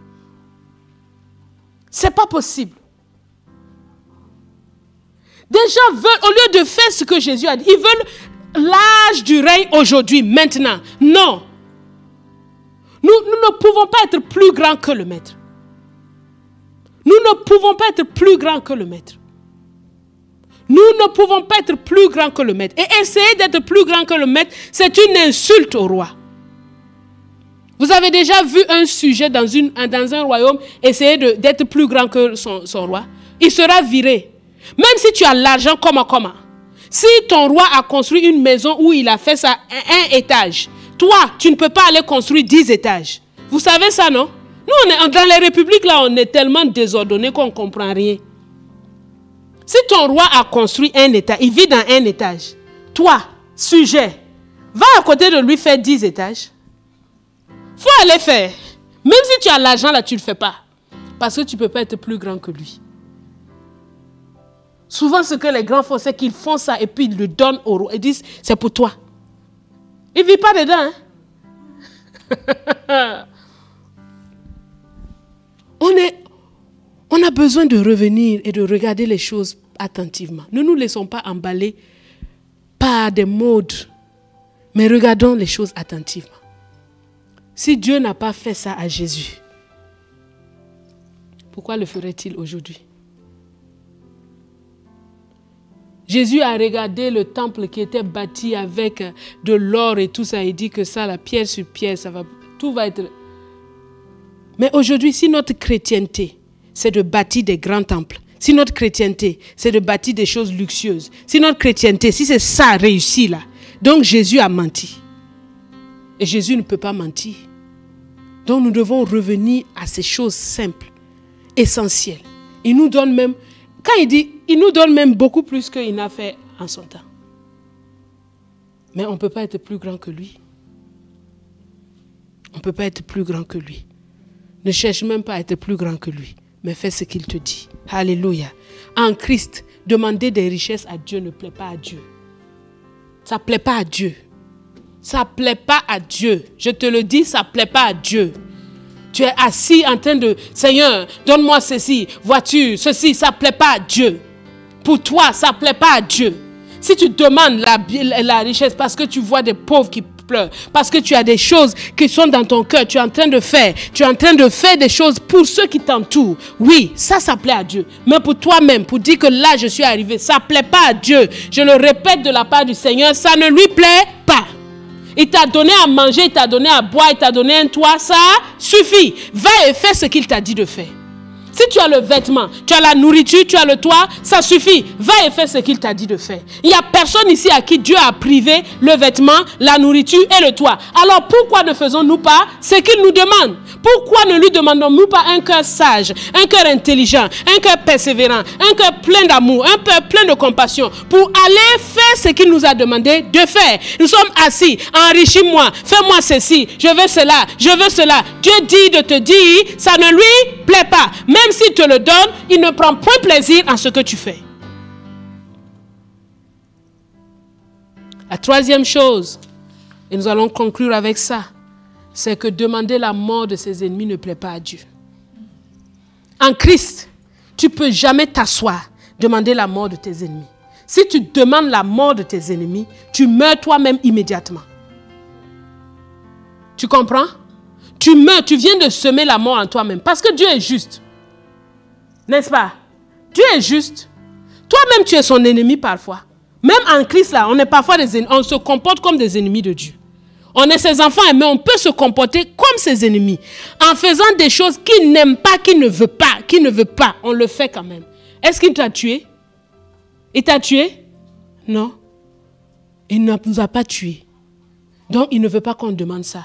C'est pas possible. Des gens veulent, au lieu de faire ce que Jésus a dit, ils veulent l'âge du règne aujourd'hui, maintenant. Non. Nous ne pouvons pas être plus grands que le maître. Nous ne pouvons pas être plus grands que le maître. Nous ne pouvons pas être plus grands que le maître. Et essayer d'être plus grand que le maître, c'est une insulte au roi. Vous avez déjà vu un sujet dans un royaume essayer d'être plus grand que son roi? Il sera viré. Même si tu as l'argent, comment? Si ton roi a construit une maison où il a fait ça un étage, toi, tu ne peux pas aller construire 10 étages. Vous savez ça, non? Nous, dans les républiques, là, on est tellement désordonnés qu'on ne comprend rien. Si ton roi a construit un étage, il vit dans un étage, toi, sujet, va à côté de lui faire 10 étages. Il faut aller faire. Même si tu as l'argent, là, tu ne le fais pas. Parce que tu ne peux pas être plus grand que lui. Souvent, ce que les grands font, c'est qu'ils font ça et puis ils le donnent au roi. Ils disent, c'est pour toi. Il ne vit pas dedans. Hein? On a besoin de revenir et de regarder les choses attentivement. Ne nous laissons pas emballer par des modes, mais regardons les choses attentivement. Si Dieu n'a pas fait ça à Jésus, pourquoi le ferait-il aujourd'hui? Jésus a regardé le temple qui était bâti avec de l'or et tout ça. Il dit que ça, la pierre sur pierre, tout va être... Mais aujourd'hui, si notre chrétienté, c'est de bâtir des grands temples, si notre chrétienté, c'est de bâtir des choses luxueuses, si notre chrétienté, si c'est ça réussi là, donc Jésus a menti. Et Jésus ne peut pas mentir. Donc nous devons revenir à ces choses simples, essentielles. Il nous donne même, quand il dit, il nous donne même beaucoup plus qu'il n'a fait en son temps. Mais on ne peut pas être plus grand que lui. On ne peut pas être plus grand que lui. Ne cherche même pas à être plus grand que lui, mais fais ce qu'il te dit. Alléluia. En Christ, demander des richesses à Dieu ne plaît pas à Dieu. Ça ne plaît pas à Dieu. Ça ne plaît pas à Dieu. Je te le dis, ça ne plaît pas à Dieu. Tu es assis en train de, Seigneur, donne-moi ceci, voiture, ceci, ça ne plaît pas à Dieu. Pour toi, ça ne plaît pas à Dieu. Si tu demandes la richesse parce que tu vois des pauvres qui pleurent, parce que tu as des choses qui sont dans ton cœur, tu es en train de faire des choses pour ceux qui t'entourent. Oui, ça plaît à Dieu. Mais pour toi-même, pour dire que là, je suis arrivé, ça ne plaît pas à Dieu. Je le répète de la part du Seigneur, ça ne lui plaît pas. Il t'a donné à manger, il t'a donné à boire, il t'a donné un toit, ça suffit. Va et fais ce qu'il t'a dit de faire. Si tu as le vêtement, tu as la nourriture, tu as le toit, ça suffit. Va et fais ce qu'il t'a dit de faire. Il n'y a personne ici à qui Dieu a privé le vêtement, la nourriture et le toit. Alors pourquoi ne faisons-nous pas ce qu'il nous demande? Pourquoi ne lui demandons-nous pas un cœur sage, un cœur intelligent, un cœur persévérant, un cœur plein d'amour, un cœur plein de compassion pour aller faire ce qu'il nous a demandé de faire? Nous sommes assis, enrichis-moi, fais-moi ceci, je veux cela, je veux cela. Dieu dit de te dire, ça ne lui plaît pas. Même s'il te le donne, il ne prend point plaisir en ce que tu fais. La troisième chose, et nous allons conclure avec ça, c'est que demander la mort de ses ennemis ne plaît pas à Dieu. En Christ, tu ne peux jamais t'asseoir, demander la mort de tes ennemis. Si tu demandes la mort de tes ennemis, tu meurs toi-même immédiatement. Tu comprends? Tu meurs, tu viens de semer la mort en toi-même. Parce que Dieu est juste. N'est-ce pas? Dieu est juste. Toi-même, tu es son ennemi parfois. Même en Christ, là, on est parfois des ennemis. On se comporte comme des ennemis de Dieu. On est ses enfants, mais on peut se comporter comme ses ennemis. En faisant des choses qu'il n'aime pas, qu'il ne veut pas, on le fait quand même. Est-ce qu'il t'a tué? Il t'a tué? Non. Il ne nous a pas tués. Donc, il ne veut pas qu'on demande ça.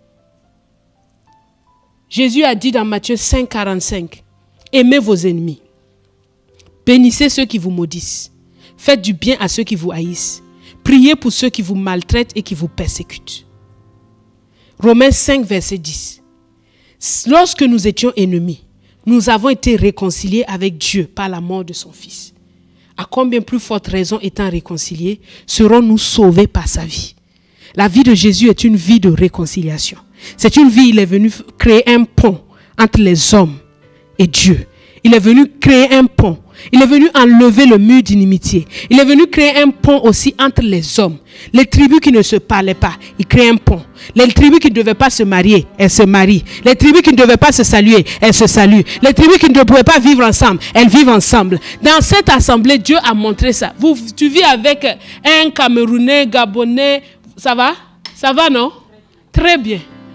Jésus a dit dans Matthieu 5, 45, aimez vos ennemis. Bénissez ceux qui vous maudissent. Faites du bien à ceux qui vous haïssent. Priez pour ceux qui vous maltraitent et qui vous persécutent. Romains 5, verset 10. Lorsque nous étions ennemis, nous avons été réconciliés avec Dieu par la mort de son Fils. À combien plus forte raison, étant réconciliés, serons-nous sauvés par sa vie? La vie de Jésus est une vie de réconciliation. C'est une vie, il est venu créer un pont entre les hommes et Dieu. Il est venu créer un pont. Il est venu enlever le mur d'inimitié. Il est venu créer un pont aussi entre les hommes. Les tribus qui ne se parlaient pas, il crée un pont. Les tribus qui ne devaient pas se marier, elles se marient. Les tribus qui ne devaient pas se saluer, elles se saluent. Les tribus qui ne pouvaient pas vivre ensemble, elles vivent ensemble. Dans cette assemblée, Dieu a montré ça. Tu vis avec un Camerounais, Gabonais, ça va? Ça va, non? Très bien.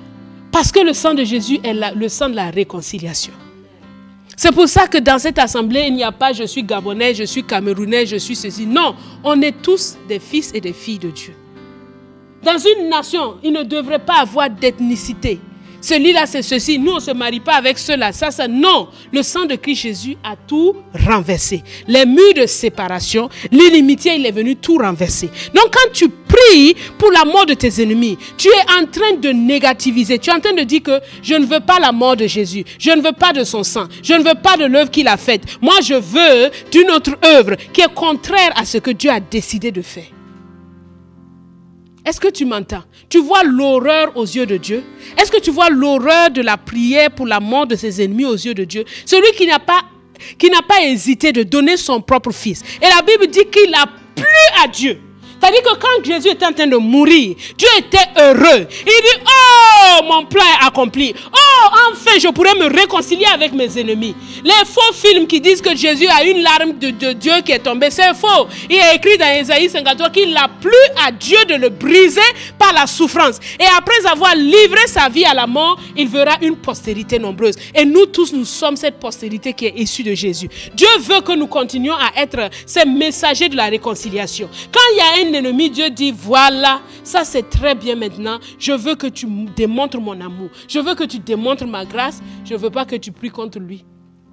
Parce que le sang de Jésus est le sang de la réconciliation. C'est pour ça que dans cette assemblée, il n'y a pas « je suis Gabonais, je suis Camerounais, je suis ceci ». Non, on est tous des fils et des filles de Dieu. Dans une nation, il ne devrait pas avoir d'ethnicité. Celui-là, c'est ceci. Nous, on ne se marie pas avec ceux-là. Ça, non. Le sang de Christ Jésus a tout renversé. Les murs de séparation, l'inimitié, il est venu tout renverser. Donc, quand tu pries pour la mort de tes ennemis, tu es en train de négativiser. Tu es en train de dire que je ne veux pas la mort de Jésus. Je ne veux pas de son sang. Je ne veux pas de l'œuvre qu'il a faite. Moi, je veux d'une autre œuvre qui est contraire à ce que Dieu a décidé de faire. Est-ce que tu m'entends? Tu vois l'horreur aux yeux de Dieu? Est-ce que tu vois l'horreur de la prière pour la mort de ses ennemis aux yeux de Dieu? Celui qui n'a pas hésité de donner son propre fils. Et la Bible dit qu'il a plu à Dieu. C'est-à-dire que quand Jésus était en train de mourir, Dieu était heureux. Il dit, oh, mon plan est accompli. Oh, enfin, je pourrais me réconcilier avec mes ennemis. Les faux films qui disent que Jésus a une larme de Dieu qui est tombée, c'est faux. Il est écrit dans Ésaïe 53 qu'il a plu à Dieu de le briser par la souffrance. Et après avoir livré sa vie à la mort, il verra une postérité nombreuse. Et nous tous, nous sommes cette postérité qui est issue de Jésus. Dieu veut que nous continuions à être ces messagers de la réconciliation. Quand il y a un ennemi, Dieu dit, voilà, ça c'est très bien maintenant. Je veux que tu démontres mon amour. Je veux que tu démontres ma grâce. Je ne veux pas que tu pries contre lui.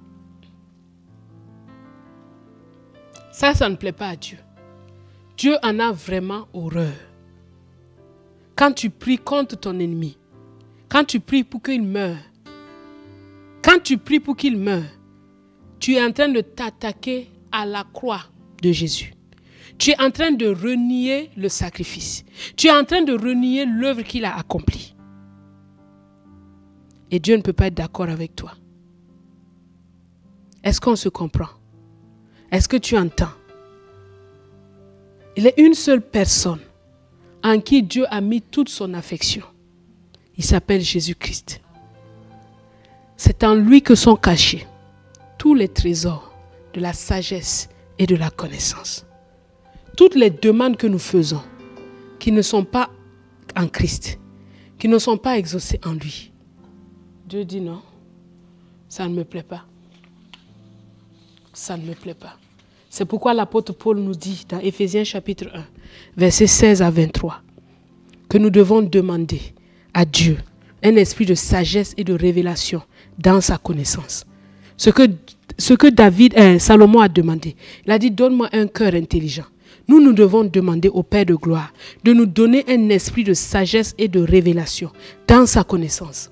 Ça ne plaît pas à Dieu. Dieu en a vraiment horreur. Quand tu pries contre ton ennemi, quand tu pries pour qu'il meure, quand tu pries pour qu'il meure, tu es en train de t'attaquer à la croix de Jésus. Tu es en train de renier le sacrifice. Tu es en train de renier l'œuvre qu'il a accomplie. Et Dieu ne peut pas être d'accord avec toi. Est-ce qu'on se comprend? Est-ce que tu entends? Il est une seule personne en qui Dieu a mis toute son affection. Il s'appelle Jésus-Christ. C'est en lui que sont cachés tous les trésors de la sagesse et de la connaissance. Toutes les demandes que nous faisons, qui ne sont pas en Christ, qui ne sont pas exaucées en lui, Dieu dit non, ça ne me plaît pas. Ça ne me plaît pas. C'est pourquoi l'apôtre Paul nous dit dans Éphésiens chapitre 1, versets 16 à 23, que nous devons demander à Dieu un esprit de sagesse et de révélation dans sa connaissance. Ce que Salomon a demandé, il a dit, donne-moi un cœur intelligent. Nous devons demander au Père de gloire de nous donner un esprit de sagesse et de révélation dans sa connaissance.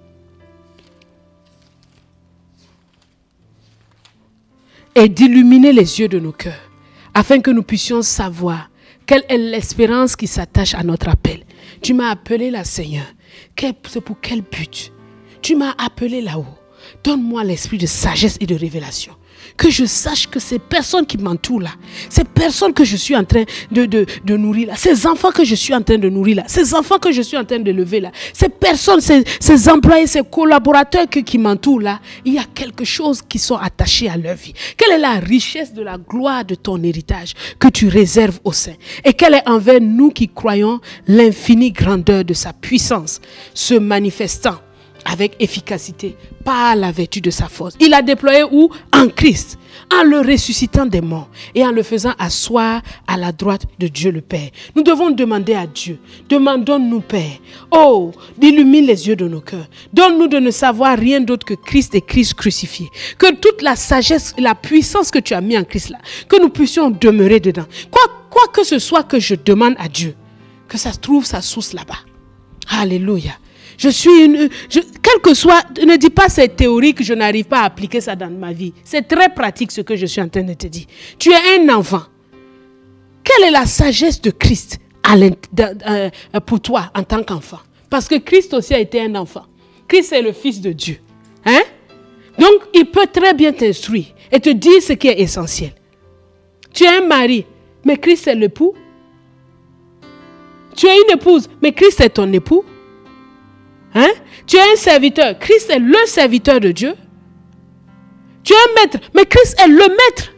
Et d'illuminer les yeux de nos cœurs, afin que nous puissions savoir quelle est l'espérance qui s'attache à notre appel. Tu m'as appelé là, Seigneur. C'est pour quel but? Tu m'as appelé là-haut. Donne-moi l'esprit de sagesse et de révélation. Que je sache que ces personnes qui m'entourent là, ces personnes que je suis en train de nourrir là, ces enfants que je suis en train de nourrir là, ces enfants que je suis en train de lever là, ces personnes, ces employés, ces collaborateurs qui m'entourent là, il y a quelque chose qui sont attachés à leur vie. Quelle est la richesse de la gloire de ton héritage que tu réserves au sein? Et quelle est envers nous qui croyons l'infinie grandeur de sa puissance se manifestant avec efficacité par la vertu de sa force. Il a déployé où? En Christ, en le ressuscitant des morts et en le faisant asseoir à la droite de Dieu le Père. Nous devons demander à Dieu, demandons-nous Père, oh, illumine les yeux de nos cœurs, donne-nous de ne savoir rien d'autre que Christ et Christ crucifié, que toute la sagesse et la puissance que tu as mis en Christ là, que nous puissions demeurer dedans. Quoi que ce soit que je demande à Dieu, que ça trouve sa source là-bas. Alléluia. Quel que soit, ne dis pas c'est théorique, je n'arrive pas à appliquer ça dans ma vie. C'est très pratique ce que je suis en train de te dire. Tu es un enfant. Quelle est la sagesse de Christ pour toi en tant qu'enfant? Parce que Christ aussi a été un enfant. Christ est le Fils de Dieu. Hein? Donc, il peut très bien t'instruire et te dire ce qui est essentiel. Tu es un mari, mais Christ est l'époux. Tu es une épouse, mais Christ est ton époux. Hein? Tu es un serviteur, Christ est le serviteur de Dieu. Tu es un maître, mais Christ est le maître.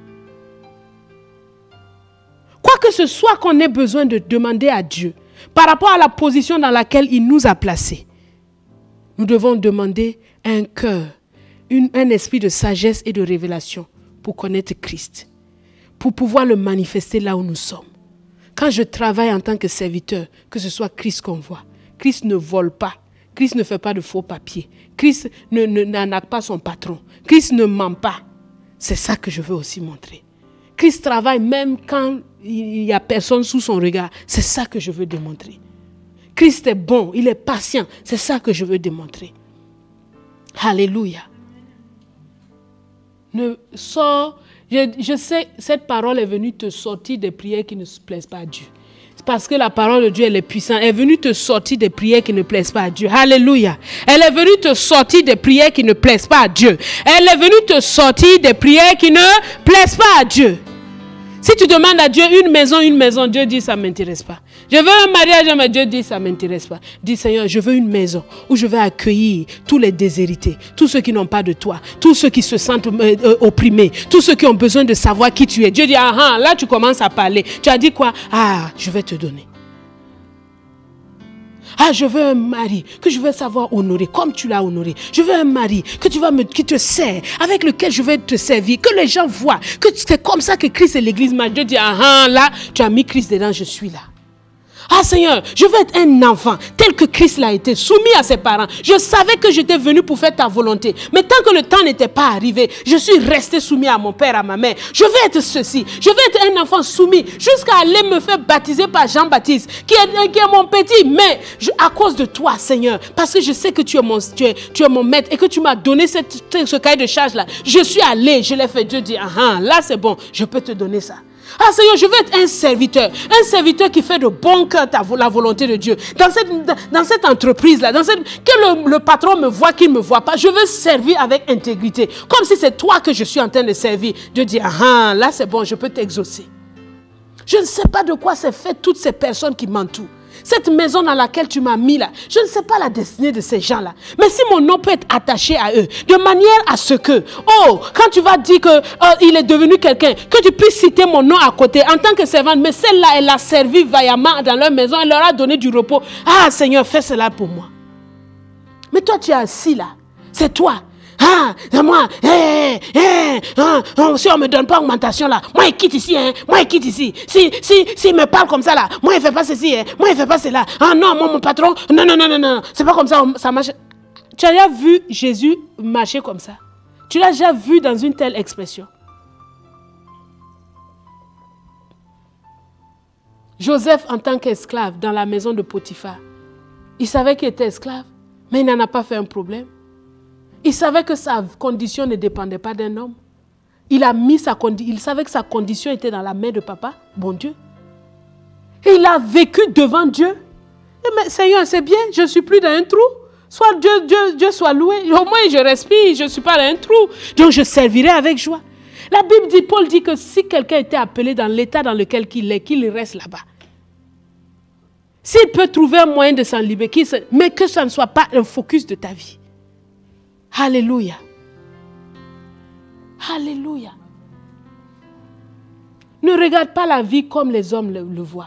Quoi que ce soit qu'on ait besoin de demander à Dieu par rapport à la position dans laquelle il nous a placés, Nous devons demander un cœur, un esprit de sagesse et de révélation pour connaître Christ, pour pouvoir le manifester là où nous sommes. Quand je travaille en tant que serviteur, que ce soit Christ qu'on voit, Christ ne vole pas, Christ ne fait pas de faux papiers, Christ n'arnaque pas son patron, Christ ne ment pas. C'est ça que je veux aussi montrer. Christ travaille même quand il n'y a personne sous son regard. C'est ça que je veux démontrer. Christ est bon, il est patient. C'est ça que je veux démontrer. Alléluia. Je sais, cette parole est venue te sortir des prières qui ne plaisent pas à Dieu. Parce que la parole de Dieu, elle est puissante. Elle est venue te sortir des prières qui ne plaisent pas à Dieu. Alléluia. Elle est venue te sortir des prières qui ne plaisent pas à Dieu. Elle est venue te sortir des prières qui ne plaisent pas à Dieu. Si tu demandes à Dieu une maison, Dieu dit ça ne m'intéresse pas. Je veux un mariage, mais Dieu dit ça ne m'intéresse pas. Dis Seigneur, je veux une maison où je vais accueillir tous les déshérités, tous ceux qui n'ont pas de toi, tous ceux qui se sentent opprimés, tous ceux qui ont besoin de savoir qui tu es. Dieu dit, là tu commences à parler. Tu as dit quoi? Je vais te donner. Je veux un mari que je vais savoir honorer comme tu l'as honoré. Je veux un mari qui te sert, avec lequel je vais te servir, que les gens voient que c'est comme ça que Christ et l'Église marchent. Dieu dit, là, tu as mis Christ dedans, je suis là. Seigneur, je veux être un enfant tel que Christ l'a été, soumis à ses parents. Je savais que j'étais venu pour faire ta volonté. Mais tant que le temps n'était pas arrivé, je suis resté soumis à mon père, à ma mère. Je veux être ceci. Je veux être un enfant soumis jusqu'à aller me faire baptiser par Jean-Baptiste, qui est mon petit. Mais à cause de toi, Seigneur, parce que je sais que tu es mon maître et que tu m'as donné ce cahier de charge-là, je suis allé, je l'ai fait. Dieu dit, là c'est bon, je peux te donner ça. Seigneur, je veux être un serviteur qui fait de bon cœur la volonté de Dieu. Dans cette entreprise-là, que le patron me voit, qu'il ne me voit pas, je veux servir avec intégrité. Comme si c'est toi que je suis en train de servir. Dieu dit, là c'est bon, je peux t'exaucer. Je ne sais pas de quoi c'est fait toutes ces personnes qui m'entourent. Cette maison dans laquelle tu m'as mis là, je ne sais pas la destinée de ces gens-là. Mais si mon nom peut être attaché à eux, de manière à ce que, quand tu vas dire qu'il est devenu quelqu'un, que tu puisses citer mon nom à côté en tant que servante, mais celle-là, elle a servi vaillamment dans leur maison, elle leur a donné du repos. Seigneur, fais cela pour moi. Mais toi, tu es assis là, c'est toi. Moi, si on ne me donne pas augmentation là, moi il quitte ici, moi il quitte ici. S'il me parle comme ça là, moi il ne fait pas ceci, moi il ne fait pas cela. Non, moi mon patron, non, c'est pas comme ça, ça marche. Tu as déjà vu Jésus marcher comme ça? Tu l'as déjà vu dans une telle expression? Joseph en tant qu'esclave dans la maison de Potiphar, il savait qu'il était esclave, mais il n'en a pas fait un problème. Il savait que sa condition ne dépendait pas d'un homme. Il savait que sa condition était dans la main de papa, bon Dieu. Et il a vécu devant Dieu. Mais Seigneur, c'est bien, je ne suis plus dans un trou. Soit Dieu soit loué. Au moins, je respire, je ne suis pas dans un trou. Donc, je servirai avec joie. La Bible dit, Paul dit que si quelqu'un était appelé dans l'état dans lequel il est, qu'il reste là-bas. S'il peut trouver un moyen de s'en libérer, mais que ça ne soit pas un focus de ta vie. Alléluia. Alléluia. Ne regarde pas la vie comme les hommes le voient.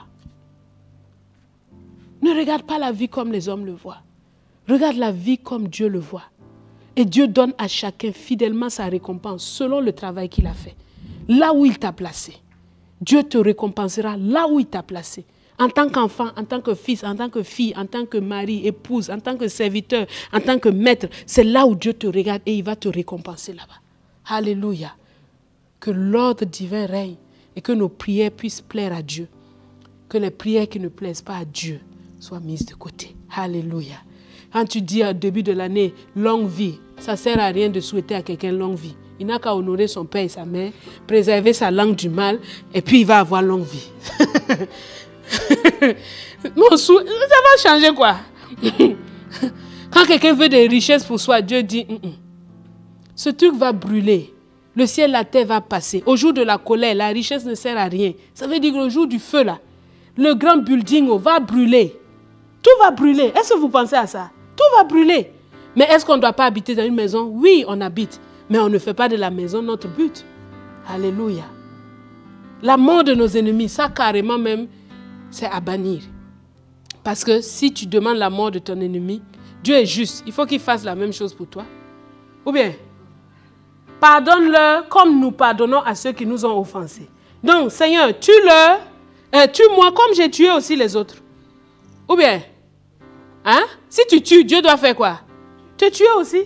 Ne regarde pas la vie comme les hommes le voient. Regarde la vie comme Dieu le voit. Et Dieu donne à chacun fidèlement sa récompense selon le travail qu'il a fait. Là où il t'a placé. Dieu te récompensera là où il t'a placé. En tant qu'enfant, en tant que fils, en tant que fille, en tant que mari, épouse, en tant que serviteur, en tant que maître, c'est là où Dieu te regarde et il va te récompenser là-bas. Alléluia. Que l'ordre divin règne et que nos prières puissent plaire à Dieu. Que les prières qui ne plaisent pas à Dieu soient mises de côté. Alléluia. Quand tu dis au début de l'année, longue vie, ça ne sert à rien de souhaiter à quelqu'un longue vie. Il n'a qu'à honorer son père et sa mère, préserver sa langue du mal et puis il va avoir longue vie. Ça va changer quoi? Quand quelqu'un veut des richesses pour soi, Dieu dit ce truc va brûler, le ciel, la terre va passer. Au jour de la colère, la richesse ne sert à rien. Ça veut dire que le jour du feu là, le grand building va brûler. Tout va brûler. Est-ce que vous pensez à ça? Tout va brûler. Mais est-ce qu'on ne doit pas habiter dans une maison? Oui, on habite, mais on ne fait pas de la maison notre but. Alléluia. La mort de nos ennemis, ça carrément même, c'est à bannir. Parce que si tu demandes la mort de ton ennemi, Dieu est juste. Il faut qu'il fasse la même chose pour toi. Ou bien, pardonne-leur comme nous pardonnons à ceux qui nous ont offensés. Donc, Seigneur, tue-moi comme j'ai tué aussi les autres. Ou bien, hein? Si tu tues, Dieu doit faire quoi? Te tuer aussi.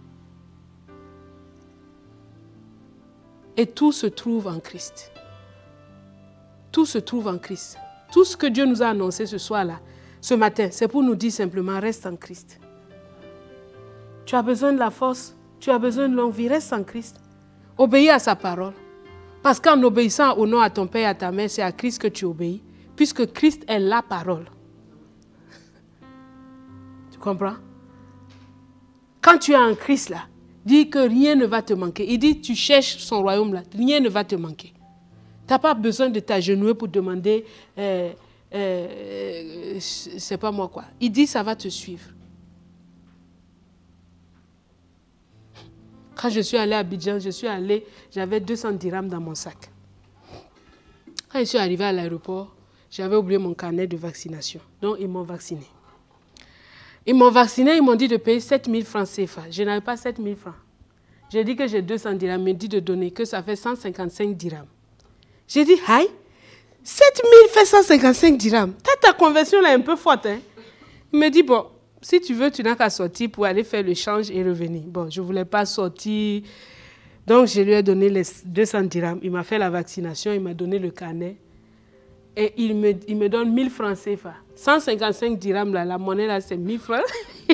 Et tout se trouve en Christ. Tout se trouve en Christ. Tout ce que Dieu nous a annoncé ce soir-là, ce matin, c'est pour nous dire simplement, reste en Christ. Tu as besoin de la force, tu as besoin de l'envie, reste en Christ. Obéis à sa parole. Parce qu'en obéissant au nom à ton père et à ta mère, c'est à Christ que tu obéis, puisque Christ est la parole. Tu comprends? Quand tu es en Christ là, dis que rien ne va te manquer. Il dit, tu cherches son royaume là, rien ne va te manquer. Tu n'as pas besoin de t'agenouiller pour demander, c'est pas moi quoi. Il dit, ça va te suivre. Quand je suis allée à Abidjan, j'avais 200 dirhams dans mon sac. Quand je suis arrivée à l'aéroport, j'avais oublié mon carnet de vaccination. Donc, ils m'ont vacciné. Ils m'ont vacciné, ils m'ont dit de payer 7 000 francs CFA. Je n'avais pas 7 000 francs. J'ai dit que j'ai 200 dirhams, ils m'ont dit de donner, que ça fait 155 dirhams. J'ai dit, aïe, 7 000 fait 155 dirhams. Ta conversion là est un peu forte. Hein? Il me dit, bon, si tu veux, tu n'as qu'à sortir pour aller faire le change et revenir. Bon, je ne voulais pas sortir. Donc, je lui ai donné les 200 dirhams. Il m'a fait la vaccination, il m'a donné le carnet. Et il me donne 1000 francs CFA. 155 dirhams, là, la monnaie, là, c'est 1000 francs.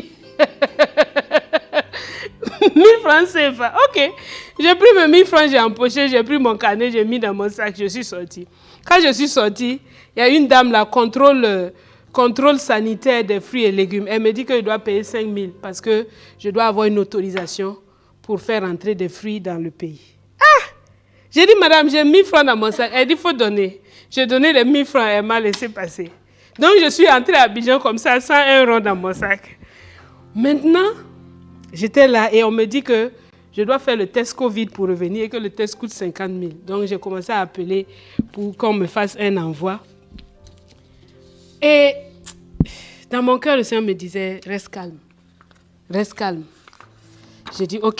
1000 francs CFA. OK. J'ai pris mes 1000 francs, j'ai empoché, j'ai pris mon carnet, j'ai mis dans mon sac, je suis sortie. Quand je suis sortie, il y a une dame là, contrôle sanitaire des fruits et légumes. Elle me dit que je dois payer 5 000 parce que je dois avoir une autorisation pour faire entrer des fruits dans le pays. Ah! J'ai dit, madame, j'ai 1000 francs dans mon sac. Elle dit, il faut donner. J'ai donné les 1000 francs, elle m'a laissé passer. Donc, je suis entrée à Abidjan comme ça, sans un rond dans mon sac. Maintenant, j'étais là et on me dit que je dois faire le test Covid pour revenir et que le test coûte 50 000. Donc, j'ai commencé à appeler pour qu'on me fasse un envoi. Et dans mon cœur, le Seigneur me disait, reste calme. Reste calme. J'ai dit, OK.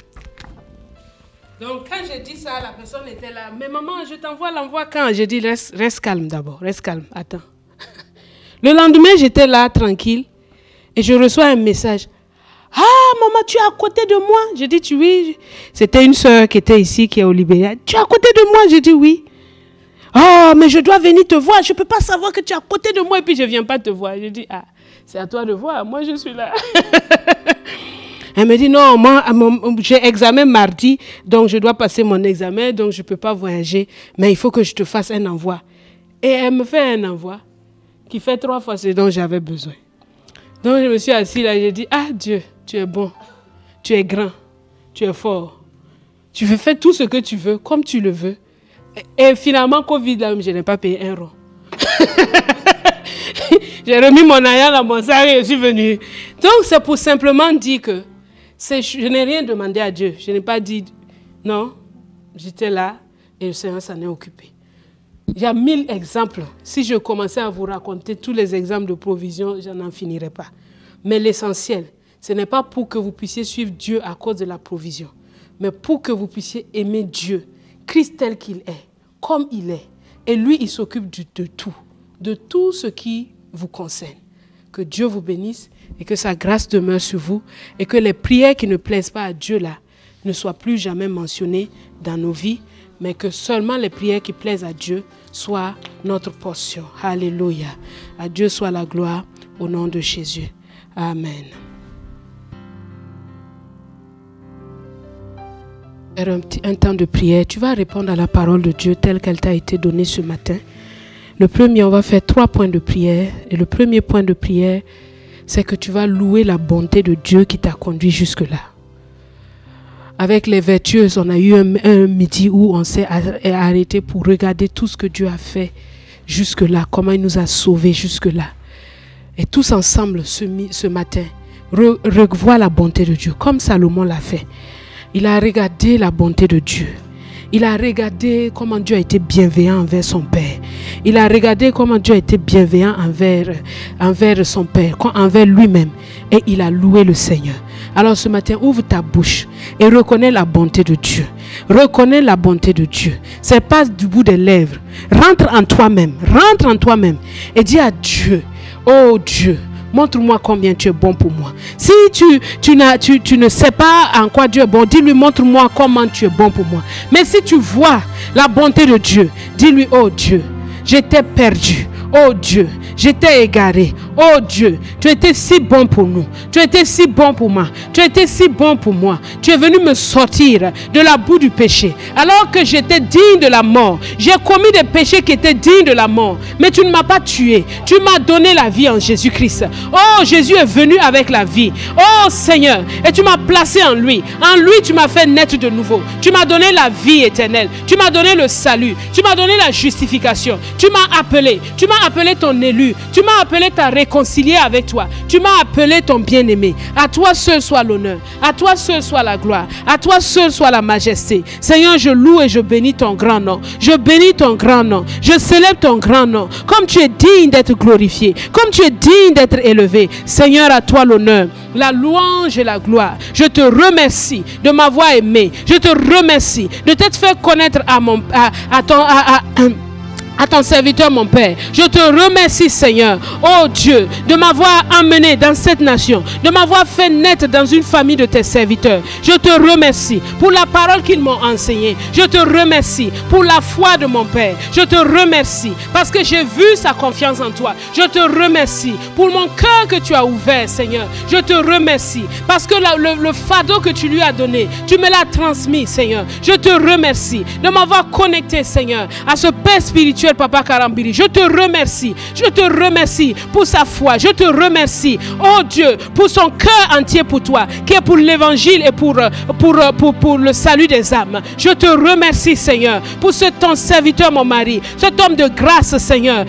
Donc, quand j'ai dit ça, la personne était là. Mais maman, je t'envoie l'envoi quand? J'ai dit, reste calme d'abord. Reste calme. Attends. Le lendemain, j'étais là, tranquille. Et je reçois un message. Ah, maman, tu es à côté de moi. J'ai dit, oui. C'était une soeur qui était ici, qui est au Libéria. Tu es à côté de moi? J'ai dit, oui. Oh, mais je dois venir te voir. Je ne peux pas savoir que tu es à côté de moi et puis je ne viens pas te voir. J'ai dit, ah, c'est à toi de voir. Moi, je suis là. Elle me dit, non, moi, j'ai examen mardi, donc je dois passer mon examen, donc je ne peux pas voyager, mais il faut que je te fasse un envoi. Et elle me fait un envoi qui fait 3 fois ce dont j'avais besoin. Donc, je me suis assise là, j'ai dit, ah, Dieu, tu es bon, tu es grand, tu es fort. Tu veux faire tout ce que tu veux, comme tu le veux. Et finalement, Covid, là, je n'ai pas payé un rond. J'ai remis mon aïe dans mon sac et je suis venue. Donc, c'est pour simplement dire que je n'ai rien demandé à Dieu. Je n'ai pas dit non. J'étais là et le Seigneur s'en est occupé. Il y a 1000 exemples. Si je commençais à vous raconter tous les exemples de provision, je n'en finirais pas. Mais l'essentiel, ce n'est pas pour que vous puissiez suivre Dieu à cause de la provision, mais pour que vous puissiez aimer Dieu, Christ tel qu'il est, comme il est. Et lui, il s'occupe de tout ce qui vous concerne. Que Dieu vous bénisse et que sa grâce demeure sur vous et que les prières qui ne plaisent pas à Dieu là ne soient plus jamais mentionnées dans nos vies, mais que seulement les prières qui plaisent à Dieu soient notre portion. Alléluia. À Dieu soit la gloire au nom de Jésus. Amen. Un temps de prière, tu vas répondre à la parole de Dieu telle qu'elle t'a été donnée ce matin. Le premier, on va faire 3 points de prière. Et le premier point de prière, c'est que tu vas louer la bonté de Dieu qui t'a conduit jusque-là. Avec les vertueuses, on a eu un midi où on s'est arrêté pour regarder tout ce que Dieu a fait jusque-là, comment il nous a sauvés jusque-là. Et tous ensemble, ce matin, revois la bonté de Dieu, comme Salomon l'a fait. Il a regardé la bonté de Dieu. Il a regardé comment Dieu a été bienveillant envers son père. Il a regardé comment Dieu a été bienveillant envers son père, envers lui-même. Et il a loué le Seigneur. Alors ce matin, ouvre ta bouche et reconnais la bonté de Dieu. Reconnais la bonté de Dieu. C'est pas du bout des lèvres. Rentre en toi-même et dis à Dieu, oh Dieu, montre-moi combien tu es bon pour moi. Si tu ne sais pas en quoi Dieu est bon, dis-lui, montre-moi comment tu es bon pour moi. Mais si tu vois la bonté de Dieu, dis-lui, oh Dieu, j'étais perdu. Oh Dieu, j'étais égaré. Oh Dieu, tu étais si bon pour nous. Tu étais si bon pour moi. Tu étais si bon pour moi. Tu es venu me sortir de la boue du péché. Alors que j'étais digne de la mort. J'ai commis des péchés qui étaient dignes de la mort. Mais tu ne m'as pas tué. Tu m'as donné la vie en Jésus-Christ. Oh, Jésus est venu avec la vie. Oh Seigneur, et tu m'as placé en lui. En lui, tu m'as fait naître de nouveau. Tu m'as donné la vie éternelle. Tu m'as donné le salut. Tu m'as donné la justification. Tu m'as appelé. Tu m'as appelé ton élu. Tu m'as appelé ta réconcilier avec toi. Tu m'as appelé ton bien-aimé. À toi seul soit l'honneur. À toi seul soit la gloire. À toi seul soit la majesté. Seigneur, je loue et je bénis ton grand nom. Je bénis ton grand nom. Je célèbre ton grand nom. Comme tu es digne d'être glorifié. Comme tu es digne d'être élevé. Seigneur, à toi l'honneur, la louange et la gloire. Je te remercie de m'avoir aimé. Je te remercie de t'être fait connaître à ton serviteur, mon Père. Je te remercie, Seigneur, oh Dieu, de m'avoir amené dans cette nation, de m'avoir fait naître dans une famille de tes serviteurs. Je te remercie pour la parole qu'ils m'ont enseignée. Je te remercie pour la foi de mon Père. Je te remercie parce que j'ai vu sa confiance en toi. Je te remercie pour mon cœur que tu as ouvert, Seigneur. Je te remercie parce que le fardeau que tu lui as donné, tu me l'as transmis, Seigneur. Je te remercie de m'avoir connecté, Seigneur, à ce Père spirituel, Papa Karambiri. Je te remercie. Je te remercie pour sa foi. Je te remercie, oh Dieu, pour son cœur entier pour toi, qui est pour l'évangile et pour le salut des âmes. Je te remercie, Seigneur, pour ton serviteur, mon mari, cet homme de grâce, Seigneur,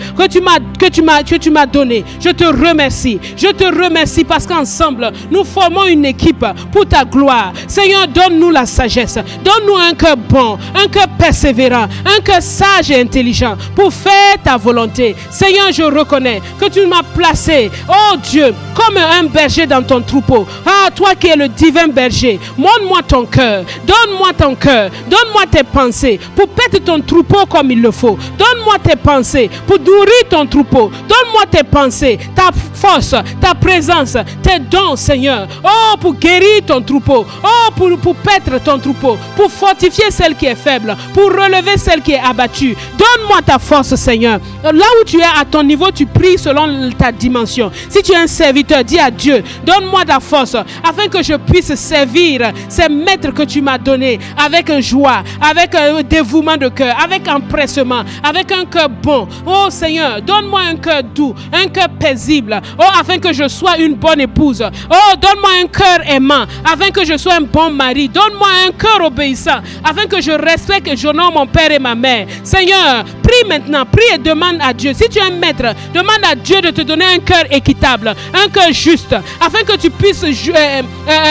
que tu m'as donné. Je te remercie. Je te remercie parce qu'ensemble, nous formons une équipe pour ta gloire. Seigneur, donne-nous la sagesse. Donne-nous un cœur bon, un cœur persévérant, un cœur sage et intelligent pour faire ta volonté. Seigneur, je reconnais que tu m'as placé, oh Dieu, comme un berger dans ton troupeau. Ah, toi qui es le divin berger, montre-moi ton cœur, donne-moi ton cœur, donne-moi tes pensées pour paître ton troupeau comme il le faut. Donne-moi tes pensées pour nourrir ton troupeau. Donne-moi tes pensées, ta force, ta présence, tes dons, Seigneur. Oh, pour guérir ton troupeau. Oh, pour paître ton troupeau, pour fortifier celle qui est faible, pour relever celle qui est abattue. Donne-moi ta force, Seigneur. Là où tu es à ton niveau, tu pries selon ta dimension. Si tu es un serviteur, dis à Dieu, donne-moi ta force afin que je puisse servir ces maîtres que tu m'as donnés avec joie, avec un dévouement de cœur, avec empressement, avec un cœur bon. Oh Seigneur, donne-moi un cœur doux, un cœur paisible, oh, afin que je sois une bonne épouse. Oh, donne-moi un cœur aimant, afin que je sois un bon mari. Donne-moi un cœur obéissant, afin que je respecte et j'honore mon père et ma mère. Seigneur, prie maintenant, prie et demande à Dieu. Si tu es un maître, demande à Dieu de te donner un cœur équitable, un cœur juste, afin que tu puisses faire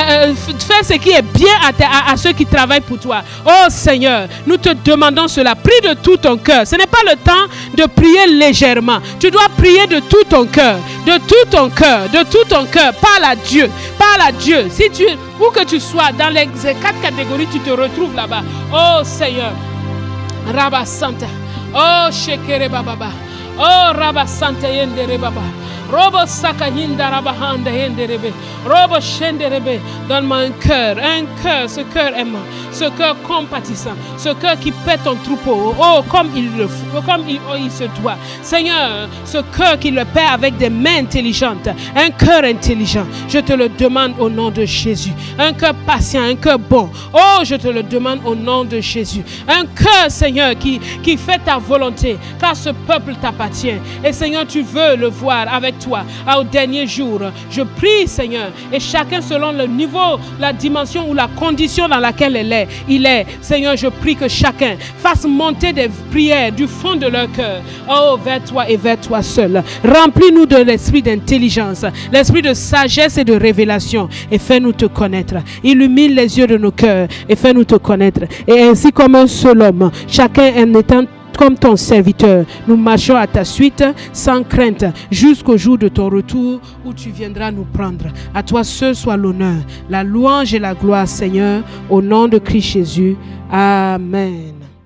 ce qui est bien à ceux qui travaillent pour toi. Oh Seigneur, nous te demandons cela. Prie de tout ton cœur. Ce n'est pas le temps de prier légèrement. Tu dois prier de tout ton cœur, de tout ton cœur, de tout ton cœur. Parle à Dieu, parle à Dieu. Si tu, où que tu sois, dans les 4 catégories, tu te retrouves là-bas. Oh Seigneur, Rabba Santa. Oh, Shekere Baba. Oh, Rabba Santa Yendere Baba. Robo Sakahinda Rabahanda Yenderebe. Robo Shenderebe. Donne-moi un cœur, ce cœur aimant, ce cœur compatissant, ce cœur qui pète ton troupeau. Oh, comme il le faut, comme il se doit. Seigneur, ce cœur qui le paie avec des mains intelligentes, un cœur intelligent. Je te le demande au nom de Jésus. Un cœur patient, un cœur bon. Oh, je te le demande au nom de Jésus. Un cœur, Seigneur, qui fait ta volonté, car ce peuple t'appartient. Et Seigneur, tu veux le voir avec toi au dernier jour. Je prie, Seigneur, et chacun selon le niveau, la dimension ou la condition dans laquelle il est. Seigneur, je prie que chacun fasse monter des prières du fond de leur cœur. Oh, vers toi et vers toi seul. Remplis-nous de l'esprit d'intelligence, l'esprit de sagesse et de révélation, et fais-nous te connaître. Illumine les yeux de nos cœurs et fais-nous te connaître. Et ainsi comme un seul homme, chacun en étant comme ton serviteur, nous marchons à ta suite sans crainte jusqu'au jour de ton retour où tu viendras nous prendre. À toi seul soit l'honneur, la louange et la gloire, Seigneur, au nom de Christ Jésus. Amen.